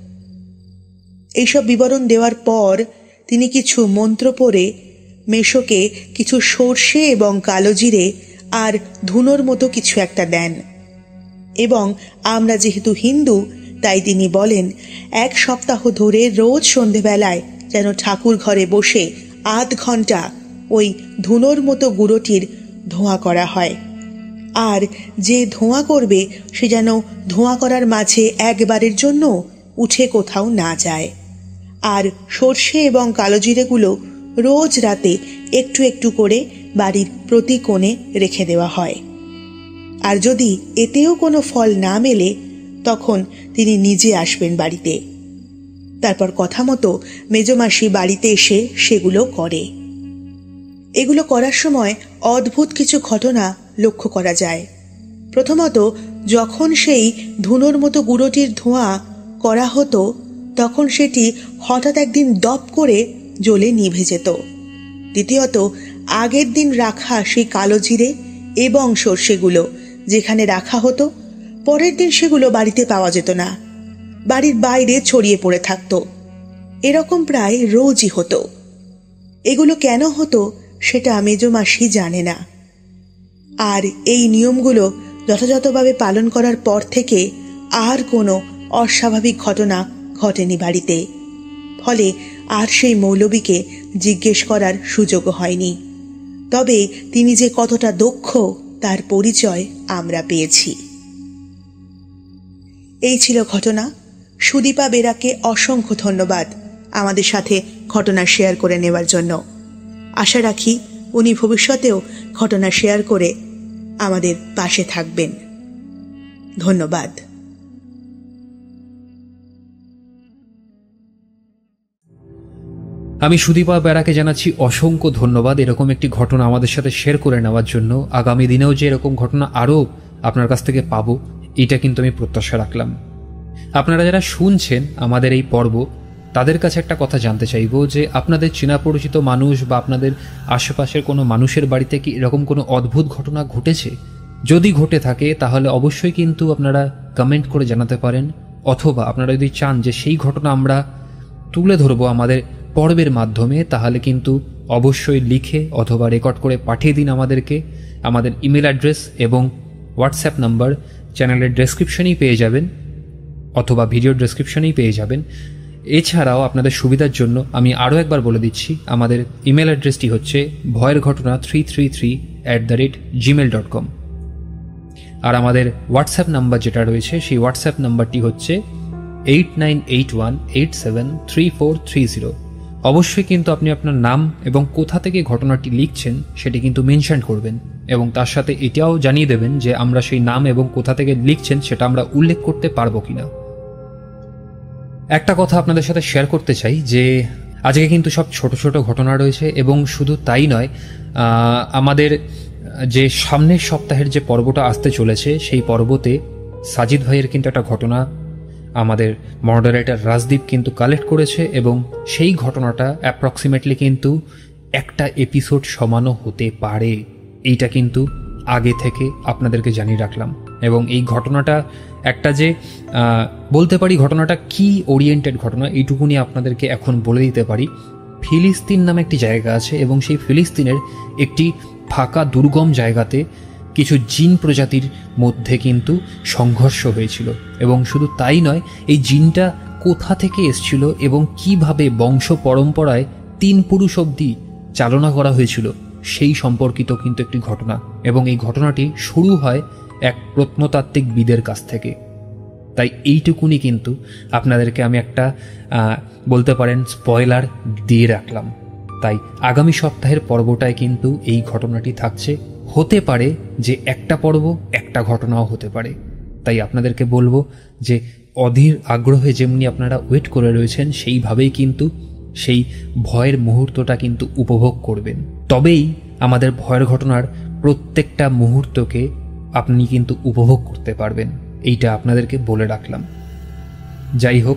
এইসব বিবরণ দেওয়ার পর তিনি কিছু মন্ত্র পড়ে মেশোকে কিছু সর্ষে এবং কালো জিরে আর ধুনোর মতো কিছু একটা দেন, এবং আমরা যেহেতু হিন্দু তাই তিনি বলেন 1 সপ্তাহ ধরে রোজ সন্ধেবেলায় যেন ঠাকুর ঘরে বসে আধ ঘন্টা ওই ধুনোর মতো গুঁড়োটির ধোঁয়া করা হয়, আর যে ধোঁয়া করবে সে যেন ধোঁয়া করার মাঝে একবারের জন্য উঠে কোথাও না যায়। আর সর্ষে এবং কালো জিরেগুলো রোজ রাতে একটু একটু করে বাড়ির প্রতি কোণে রেখে দেওয়া হয়। আর যদি এতেও কোনো ফল না মেলে তখন তিনি নিজে আসবেন বাড়িতে। তারপর কথা মতো মেজমাসি বাড়িতে এসে সেগুলো করে। এগুলো করার সময় অদ্ভুত কিছু ঘটনা লক্ষ্য করা যায়। প্রথমত, যখন সেই ধুনোর মতো গুঁড়োটির ধোঁয়া করা হতো তখন সেটি হঠাৎ একদিন দপ করে জ্বলে নিভে যেত। দ্বিতীয়ত, আগের দিন রাখা সেই কালো জিরে এবং সর্ষেগুলো যেখানে রাখা হতো পরের দিন সেগুলো বাড়িতে পাওয়া যেত না, বাড়ির বাইরে ছড়িয়ে পড়ে থাকত। এরকম প্রায় রোজই হতো। এগুলো কেন হতো সেটা মেজমাসি জানে না। আর এই নিয়মগুলো যথাযথভাবে পালন করার পর থেকে আর কোনো অস্বাভাবিক ঘটনা ঘটেনি বাড়িতে। ফলে আর সেই মৌলবীকে জিজ্ঞেস করার সুযোগও হয়নি। তবে তিনি যে কতটা দক্ষ তার পরিচয় আমরা পেয়েছি। এই ছিল ঘটনা। সুদীপা বেরাকে অসংখ্য ধন্যবাদ আমাদের সাথে ঘটনা শেয়ার করে নেওয়ার জন্য। আশা রাখি উনি ভবিষ্যতেও ঘটনা শেয়ার করে আমাদের পাশে থাকবেন। ধন্যবাদ। আমি সুদীপা বেরাকে জানাচ্ছি অসংখ্য ধন্যবাদ এরকম একটি ঘটনা আমাদের সাথে শেয়ার করে নেওয়ার জন্য। আগামী দিনেও যে এরকম ঘটনা আরও আপনার কাছ থেকে পাবো এটা কিন্তু আমি প্রত্যাশা রাখলাম। আপনারা যারা শুনছেন আমাদের এই পর্ব তাদের কাছে একটা কথা জানতে চাইবো যে আপনাদের চেনা পরিচিত মানুষ বা আপনাদের আশেপাশের কোনো মানুষের বাড়িতে কি এরকম কোনো অদ্ভুত ঘটনা ঘটেছে? যদি ঘটে থাকে তাহলে অবশ্যই কিন্তু আপনারা কমেন্ট করে জানাতে পারেন, অথবা আপনারা যদি চান যে সেই ঘটনা আমরা তুলে ধরবো আমাদের পর্বের মাধ্যমে তাহলে কিন্তু অবশ্যই লিখে অথবা রেকর্ড করে পাঠিয়ে দিন আমাদেরকে। আমাদের ইমেল অ্যাড্রেস এবং হোয়াটসঅ্যাপ নাম্বার চ্যানেলের ডেসক্রিপশনেই পেয়ে যাবেন অথবা ভিডিওর ডেসক্রিপশনেই পেয়ে যাবেন। এছাড়াও আপনাদের সুবিধার জন্য আমি আরও একবার বলে দিচ্ছি, আমাদের ইমেল অ্যাড্রেসটি হচ্ছে ভয়ের ঘটনা 333@gmail.com। আর আমাদের হোয়াটসঅ্যাপ নাম্বার যেটা রয়েছে সেই হোয়াটসঅ্যাপ নাম্বারটি হচ্ছে 8981873430। অবশ্যই কিন্তু আপনি আপনার নাম এবং কোথা থেকে ঘটনাটি লিখছেন সেটি কিন্তু মেনশন করবেন, এবং তার সাথে এটাও জানিয়ে দেবেন যে আমরা সেই নাম এবং কোথা থেকে লিখছেন সেটা আমরা উল্লেখ করতে পারবো কিনা। একটা কথা আপনাদের সাথে শেয়ার করতে চাই যে আজকে কিন্তু সব ছোট ছোট ঘটনা রয়েছে, এবং শুধু তাই নয়, আমাদের যে সামনের সপ্তাহের যে পর্বটা আসতে চলেছে সেই পর্বতে সাজিদ ভাইয়ের কিন্তু একটা ঘটনা আমাদের মডারেটর রাজদীপ কিন্তু কালেক্ট করেছে, এবং সেই ঘটনাটা অ্যাপ্রক্সিমেটলি কিন্তু একটা এপিসোড সমানও হতে পারে। এইটা কিন্তু আগে থেকে আপনাদেরকে জানিয়ে রাখলাম। এবং এই ঘটনাটা একটা যে বলতে পারি ঘটনাটা কি ওরিয়েন্টেড ঘটনা, এইটুকুনি আপনাদেরকে এখন বলে দিতে পারি। ফিলিস্তিন নামে একটি জায়গা আছে, এবং সেই ফিলিস্তিনের একটি ফাঁকা দুর্গম জায়গাতে কিছু জিন প্রজাতির মধ্যে কিন্তু সংঘর্ষ হয়েছিল। এবং শুধু তাই নয়, এই জিনটা কোথা থেকে এসছিল এবং কিভাবে বংশ পরম্পরায় 3 পুরুষ অবধি চালনা করা হয়েছিল সেই সম্পর্কিত কিন্তু একটি ঘটনা। এবং এই ঘটনাটি শুরু হয় এক প্রত্নতাত্ত্বিকবিদের কাছ থেকে। তাই এইটুকুনি কিন্তু আপনাদেরকে আমি একটা বলতে পারেন স্পয়লার দিয়ে রাখলাম। তাই আগামী সপ্তাহের পর্বটায় কিন্তু এই ঘটনাটি থাকছে। হতে পারে যে একটা পর্ব একটা ঘটনাও হতে পারে। তাই আপনাদেরকে বলবো যে অধীর আগ্রহে যেমনি আপনারা ওয়েট করে রয়েছেন, সেইভাবেই কিন্তু সেই ভয়ের মুহূর্তটা কিন্তু উপভোগ করবেন। তবেই আমাদের ভয়ের ঘটনার প্রত্যেকটা মুহূর্তকে আপনি কিন্তু উপভোগ করতে পারবেন। এইটা আপনাদেরকে বলে রাখলাম। যাই হোক,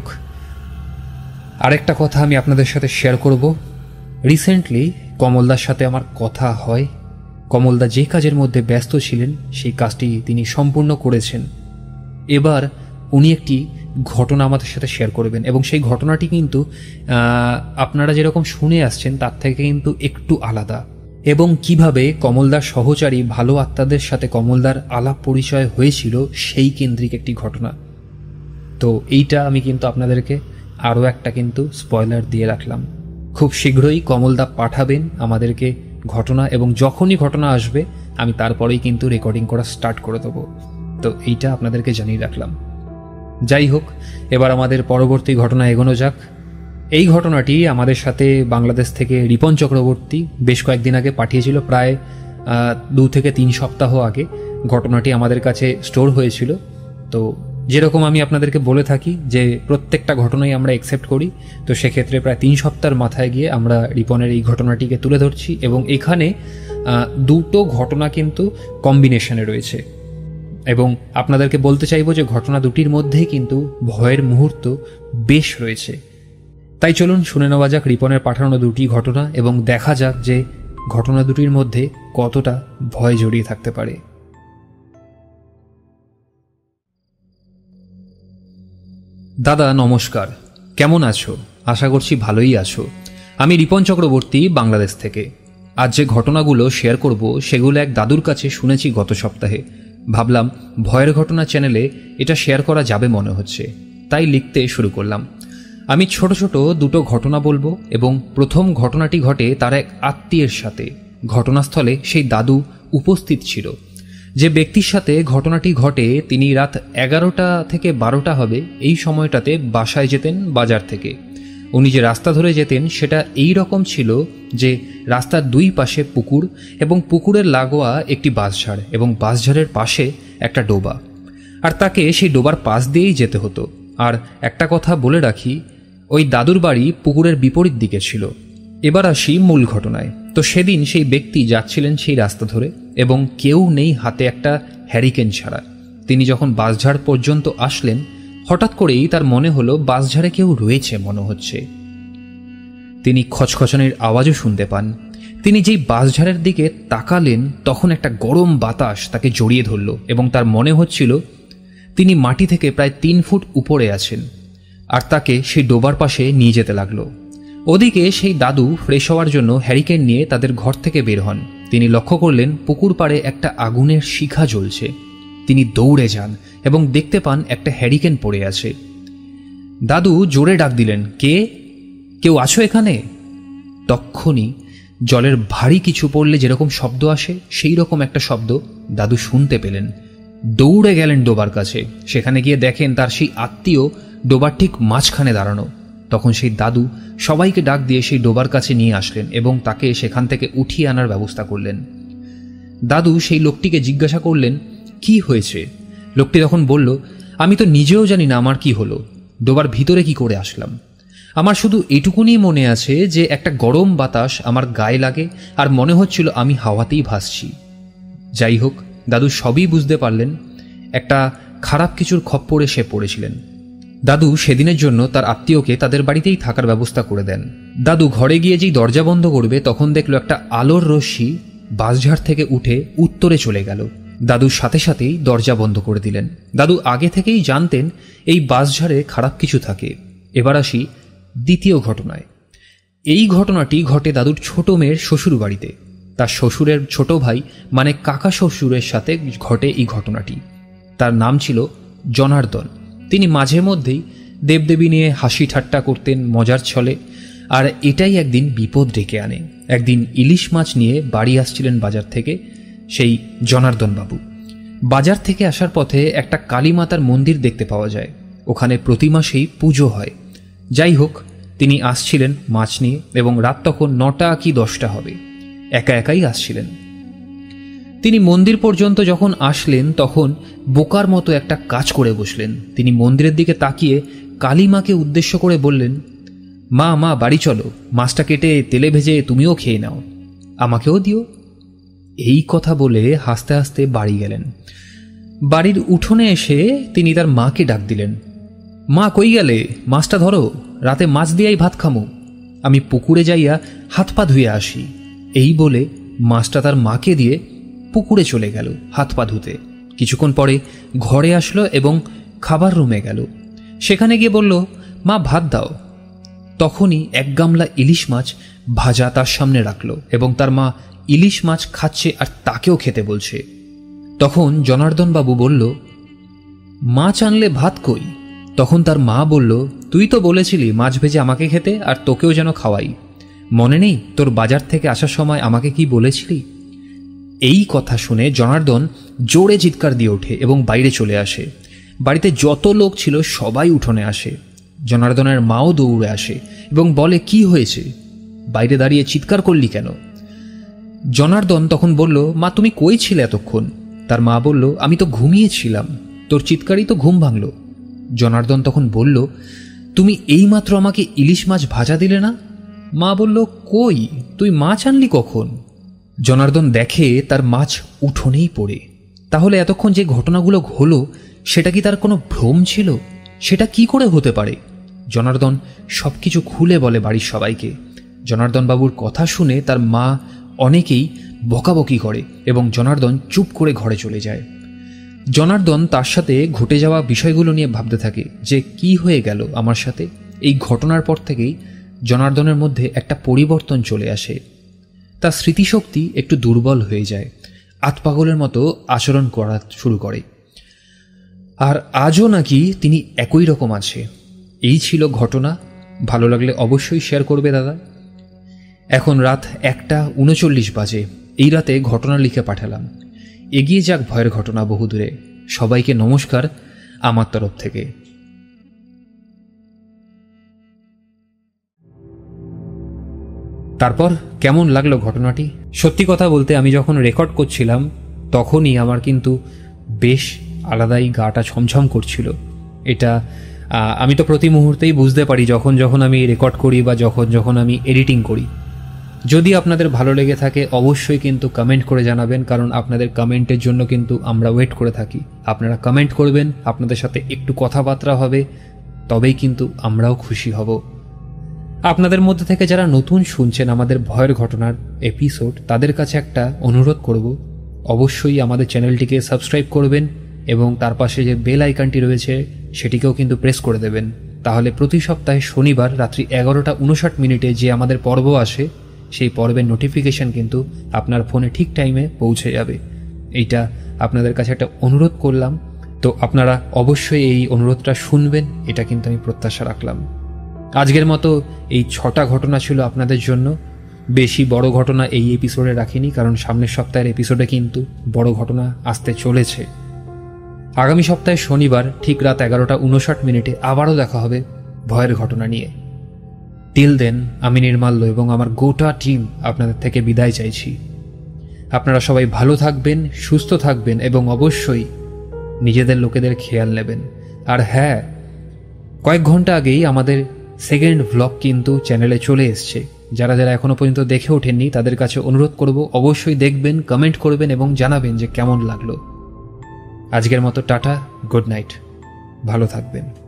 আরেকটা কথা আমি আপনাদের সাথে শেয়ার করব। রিসেন্টলি কমলদার সাথে আমার কথা হয়। কমলদা যে কাজের মধ্যে ব্যস্ত ছিলেন সেই কাজটি তিনি সম্পূর্ণ করেছেন। এবার উনি একটি ঘটনা আমাদের সাথে শেয়ার করবেন, এবং সেই ঘটনাটি কিন্তু আপনারা যেরকম শুনে আসছেন তার থেকে কিন্তু একটু আলাদা। এবং কিভাবে কমলদার সহচারী ভালো আত্মাদের সাথে কমলদার আলাপ পরিচয় হয়েছিল সেই কেন্দ্রিক একটি ঘটনা। তো এইটা আমি কিন্তু আপনাদেরকে আরও একটা কিন্তু স্পয়লার দিয়ে রাখলাম। খুব শীঘ্রই কমলদা পাঠাবেন আমাদেরকে ঘটনা, এবং যখনই ঘটনা আসবে আমি তারপরেই কিন্তু রেকর্ডিং করা স্টার্ট করে দেবো। তো এইটা আপনাদেরকে জানিয়ে রাখলাম। যাই হোক, এবার আমাদের পরবর্তী ঘটনা এগোনো যাক। এই ঘটনাটি আমাদের সাথে বাংলাদেশ থেকে রিপন চক্রবর্তী বেশ কয়েকদিন আগে পাঠিয়েছিল। প্রায় 2 থেকে 3 সপ্তাহ আগে ঘটনাটি আমাদের কাছে স্টোর হয়েছিল। তো যেরকম আমি আপনাদেরকে বলে থাকি যে প্রত্যেকটা ঘটনাই আমরা অ্যাকসেপ্ট করি, তো সেক্ষেত্রে প্রায় 3 সপ্তাহের মাথায় গিয়ে আমরা রিপনের এই ঘটনাটিকে তুলে ধরছি। এবং এখানে 2টো ঘটনা কিন্তু কম্বিনেশনে রয়েছে, এবং আপনাদেরকে বলতে চাইব যে ঘটনা দুটির মধ্যেই কিন্তু ভয়ের মুহূর্ত বেশ রয়েছে। তাই চলুন শুনে নেওয়া যাক রিপনের পাঠানো 2টি ঘটনা, এবং দেখা যাক যে ঘটনা দুটির মধ্যে কতটা ভয় জড়িয়ে থাকতে পারে। দাদা নমস্কার, কেমন আছো? আশা করছি ভালোই আছো। আমি রিপন চক্রবর্তী, বাংলাদেশ থেকে। আজ যে ঘটনাগুলো শেয়ার করব সেগুলো এক দাদুর কাছে শুনেছি গত সপ্তাহে। ভাবলাম ভয়ের ঘটনা চ্যানেলে এটা শেয়ার করা যাবে মনে হচ্ছে, তাই লিখতে শুরু করলাম। আমি ছোট ছোট 2টো ঘটনা বলবো, এবং প্রথম ঘটনাটি ঘটে তার এক আত্মীয়ের সাথে। ঘটনাস্থলে সেই দাদু উপস্থিত ছিল। যে ব্যক্তির সাথে ঘটনাটি ঘটে তিনি রাত 11টা থেকে 12টা হবে এই সময়টাতে বাসায় যেতেন বাজার থেকে। উনি যে রাস্তা ধরে যেতেন সেটা এই রকম ছিল যে রাস্তার 2 পাশে পুকুর, এবং পুকুরের লাগোয়া একটি বাঁশঝাড়, এবং বাঁশঝাড়ের পাশে একটা ডোবা, আর তাকে সেই ডোবার পাশ দিয়েই যেতে হতো। আর একটা কথা বলে রাখি, ওই দাদুর বাড়ি পুকুরের বিপরীত দিকে ছিল। এবার আসি মূল ঘটনায়। তো সেদিন সেই ব্যক্তি যাচ্ছিলেন সেই রাস্তা ধরে, এবং কেউ নেই হাতে একটা হ্যারিকেন ছাড়া। তিনি যখন বাঁশঝাড় পর্যন্ত আসলেন, হঠাৎ করেই তার মনে হলো বাঁশঝাড়ে কেউ রয়েছে মনে হচ্ছে। তিনি খচখচানির আওয়াজও শুনতে পান। তিনি যেই বাঁশঝাড়ের দিকে তাকালেন তখন একটা গরম বাতাস তাকে জড়িয়ে ধরল, এবং তার মনে হচ্ছিল তিনি মাটি থেকে প্রায় 3 ফুট উপরে আছেন, আর তাকে সেই ডোবার পাশে নিয়ে যেতে লাগলো। ওদিকে সেই দাদু ফ্রেশ হওয়ার জন্য হ্যারিকেন নিয়ে তাদের ঘর থেকে বের হন। তিনি লক্ষ্য করলেন পুকুর পাড়ে একটা আগুনের শিখা জ্বলছে। তিনি দৌড়ে যান এবং দেখতে পান একটা হ্যারিকেন পড়ে আছে। দাদু জোরে ডাক দিলেন, কেউ আছো এখানে? তক্ষুনি জলের ভারী কিছু পড়লে যেরকম শব্দ আসে সেই রকম একটা শব্দ দাদু শুনতে পেলেন। দৌড়ে গেলেন ডোবার কাছে। সেখানে গিয়ে দেখেন তার সেই আত্মীয় ডোবার ঠিক মাঝখানে দাঁড়ানো। তখন সেই দাদু সবাইকে ডাক দিয়ে সেই ডোবার কাছে নিয়ে আসলেন এবং তাকে সেখান থেকে উঠিয়ে আনার ব্যবস্থা করলেন। দাদু সেই লোকটিকে জিজ্ঞাসা করলেন, কি হয়েছে? লোকটি তখন বলল, আমি তো নিজেও জানি না আমার কি হলো, ডোবার ভিতরে কি করে আসলাম। আমার শুধু এটুকুনি মনে আছে যে একটা গরম বাতাস আমার গায়ে লাগে আর মনে হচ্ছিল আমি হাওয়াতেই ভাসছি। যাই হোক, দাদু সবই বুঝতে পারলেন একটা খারাপ কিছুর খপ্পরে সে পড়েছিলেন। দাদু সেদিনের জন্য তার আত্মীয়কে তাদের বাড়িতেই থাকার ব্যবস্থা করে দেন। দাদু ঘরে গিয়ে যেই দরজা বন্ধ করবে তখন দেখল একটা আলোর রশ্মি বাঁশঝাড় থেকে উঠে উত্তরে চলে গেল। দাদুর সাথে সাথেই দরজা বন্ধ করে দিলেন। দাদু আগে থেকেই জানতেন এই বাঁশঝাড়ে খারাপ কিছু থাকে। এবার আসি দ্বিতীয় ঘটনায়। এই ঘটনাটি ঘটে দাদুর ছোট মেয়ের শ্বশুর বাড়িতে। তার শ্বশুরের ছোট ভাই মানে কাকা শ্বশুরের সাথে ঘটে এই ঘটনাটি। তার নাম ছিল জনার্দন। তিনি মাঝে মধ্যেই দেবদেবী নিয়ে হাসি ঠাট্টা করতেন মজার ছলে, আর এটাই একদিন বিপদ ডেকে আনে। একদিন ইলিশ মাছ নিয়ে বাড়ি আসছিলেন বাজার থেকে সেই জনার্দন বাবু। বাজার থেকে আসার পথে একটা কালী মাতার মন্দির দেখতে পাওয়া যায়, ওখানে প্রতি মাসেই পুজো হয়। যাই হোক, তিনি আসছিলেন মাছ নিয়ে এবং রাত তখন 9টা কি 10টা হবে। একা একাই আসছিলেন। তিনি মন্দির পর্যন্ত যখন আসলেন তখন বোকার মতো একটা কাজ করে বসলেন। তিনি মন্দিরের দিকে তাকিয়ে কালী মাকে উদ্দেশ্য করে বললেন, মা মা বাড়ি চলো, মাছটা কেটে তেলে ভেজে তুমিও খেয়ে নাও, আমাকেও দিও। এই কথা বলে হাসতে হাসতে বাড়ি গেলেন। বাড়ির উঠোনে এসে তিনি তার মাকে ডাক দিলেন, মা কই গেলে? মাছটা ধরো, রাতে মাছ দিয়াই ভাত খামো, আমি পুকুরে যাইয়া হাত পা ধুয়ে আসি। এই বলে মাছটা তার মাকে দিয়ে পুকুরে চলে গেল হাত পা ধুতে। কিছুক্ষণ পরে ঘরে আসলো এবং খাবার রুমে গেল। সেখানে গিয়ে বলল, মা ভাত দাও। তখনই এক গামলা ইলিশ মাছ ভাজা তার সামনে রাখলো এবং তার মা ইলিশ মাছ খাচ্ছে আর তাকেও খেতে বলছে। তখন জনার্দন বাবু বলল, মাছ আনলে ভাত কই? তখন তার মা বলল, তুই তো বলেছিলি মাছ ভেজে আমাকে খেতে আর তোকেও যেন খাওয়াই, মনে নেই তোর বাজার থেকে আসার সময় আমাকে কি বলেছিলি? এই কথা শুনে জনার্দন জোরে চিৎকার দিয়ে ওঠে এবং বাইরে চলে আসে। বাড়িতে যত লোক ছিল সবাই উঠোনে আসে। জনার্দনের মাও দৌড়ে আসে এবং বলে, কি হয়েছে? বাইরে দাঁড়িয়ে চিৎকার করলি কেন? জনার্দন তখন বলল, মা তুমি কই ছিলে এতক্ষণ? তার মা বলল, আমি তো ঘুমিয়েছিলাম, তোর চিৎকারই তো ঘুম ভাঙল। জনার্দন তখন বলল, তুমি এইমাত্র আমাকে ইলিশ মাছ ভাজা দিলে না? মা বলল, কই, তুই মাছ আনলি কখন? জনার্দন দেখে তার মাছ উঠোনেই পড়ে। তাহলে এতক্ষণ যে ঘটনাগুলো হলো সেটা কি তার কোনো ভ্রম ছিল? সেটা কি করে হতে পারে? জনার্দন সবকিছু খুলে বলে বাড়ির সবাইকে। জনার্দন বাবুর কথা শুনে তার মা অনেকেই বকাবকি করে এবং জনার্দন চুপ করে ঘরে চলে যায়। জনার্দন তার সাথে ঘটে যাওয়া বিষয়গুলো নিয়ে ভাবতে থাকে যে কি হয়ে গেল আমার সাথে। এই ঘটনার পর থেকেই জনার্দনের মধ্যে একটা পরিবর্তন চলে আসে। তার স্মৃতিশক্তি একটু দুর্বল হয়ে যায়, আতপাগলের মতো আচরণ করা শুরু করে, আর আজও নাকি তিনি একই রকম আছে। এই ছিল ঘটনা। ভালো লাগলে অবশ্যই শেয়ার করবে দাদা। এখন রাত 1:39 বাজে। এই রাতে ঘটনা লিখে পাঠালাম। এগিয়ে যাক ভয়ের ঘটনা বহুদূরে। সবাইকে নমস্কার আমার তরফ থেকে। তারপর কেমন লাগলো ঘটনাটি? সত্যি কথা বলতে আমি যখন রেকর্ড করছিলাম তখনই আমার কিন্তু বেশ আলাদাই গাটা ছমছম করছিল। এটা আমি তো প্রতি মুহূর্তেই বুঝতে পারি যখন যখন আমি রেকর্ড করি বা যখন যখন আমি এডিটিং করি। যদি আপনাদের ভালো লেগে থাকে অবশ্যই কিন্তু কমেন্ট করে জানাবেন, কারণ আপনাদের কমেন্টের জন্য কিন্তু আমরা ওয়েট করে থাকি। আপনারা কমেন্ট করবেন, আপনাদের সাথে একটু কথাবার্তা হবে, তবেই কিন্তু আমরাও খুশি হব। আপনাদের মধ্যে থেকে যারা নতুন শুনছেন আমাদের ভয়ের ঘটনার এপিসোড, তাদের কাছে একটা অনুরোধ করব, অবশ্যই আমাদের চ্যানেলটিকে সাবস্ক্রাইব করবেন এবং তার পাশে যে বেল আইকনটি রয়েছে সেটিকেও কিন্তু প্রেস করে দেবেন। তাহলে প্রতি সপ্তাহে শনিবার রাত্রি 11:59 যে আমাদের পর্ব আসে সেই পর্বের নোটিফিকেশন কিন্তু আপনার ফোনে ঠিক টাইমে পৌঁছে যাবে। এইটা আপনাদের কাছে একটা অনুরোধ করলাম, তো আপনারা অবশ্যই এই অনুরোধটা শুনবেন, এটা কিন্তু আমি প্রত্যাশা রাখলাম। আজকের মতো এই 6টা ঘটনা ছিল আপনাদের জন্য। বেশি বড় ঘটনা এই এপিসোডে রাখিনি, কারণ সামনের সপ্তাহের এপিসোডে কিন্তু বড় ঘটনা আসতে চলেছে। আগামী সপ্তাহে শনিবার ঠিক রাত 11:59 আবারও দেখা হবে ভয়ের ঘটনা নিয়ে। টিল দেন আমি নির্মাল্য এবং আমার গোটা টিম আপনাদের থেকে বিদায় চাইছি। আপনারা সবাই ভালো থাকবেন, সুস্থ থাকবেন এবং অবশ্যই নিজেদের লোকেদের খেয়াল নেবেন। আর হ্যাঁ, কয়েক ঘন্টা আগেই আমাদের সেকেন্ড ভ্লগ কিন্তু চ্যানেলে চলে এসছে। যারা যারা এখনও পর্যন্ত দেখে ওঠেননি তাদের কাছে অনুরোধ করব অবশ্যই দেখবেন, কমেন্ট করবেন এবং জানাবেন যে কেমন লাগলো। আজকের মতো টাটা, গুড নাইট, ভালো থাকবেন।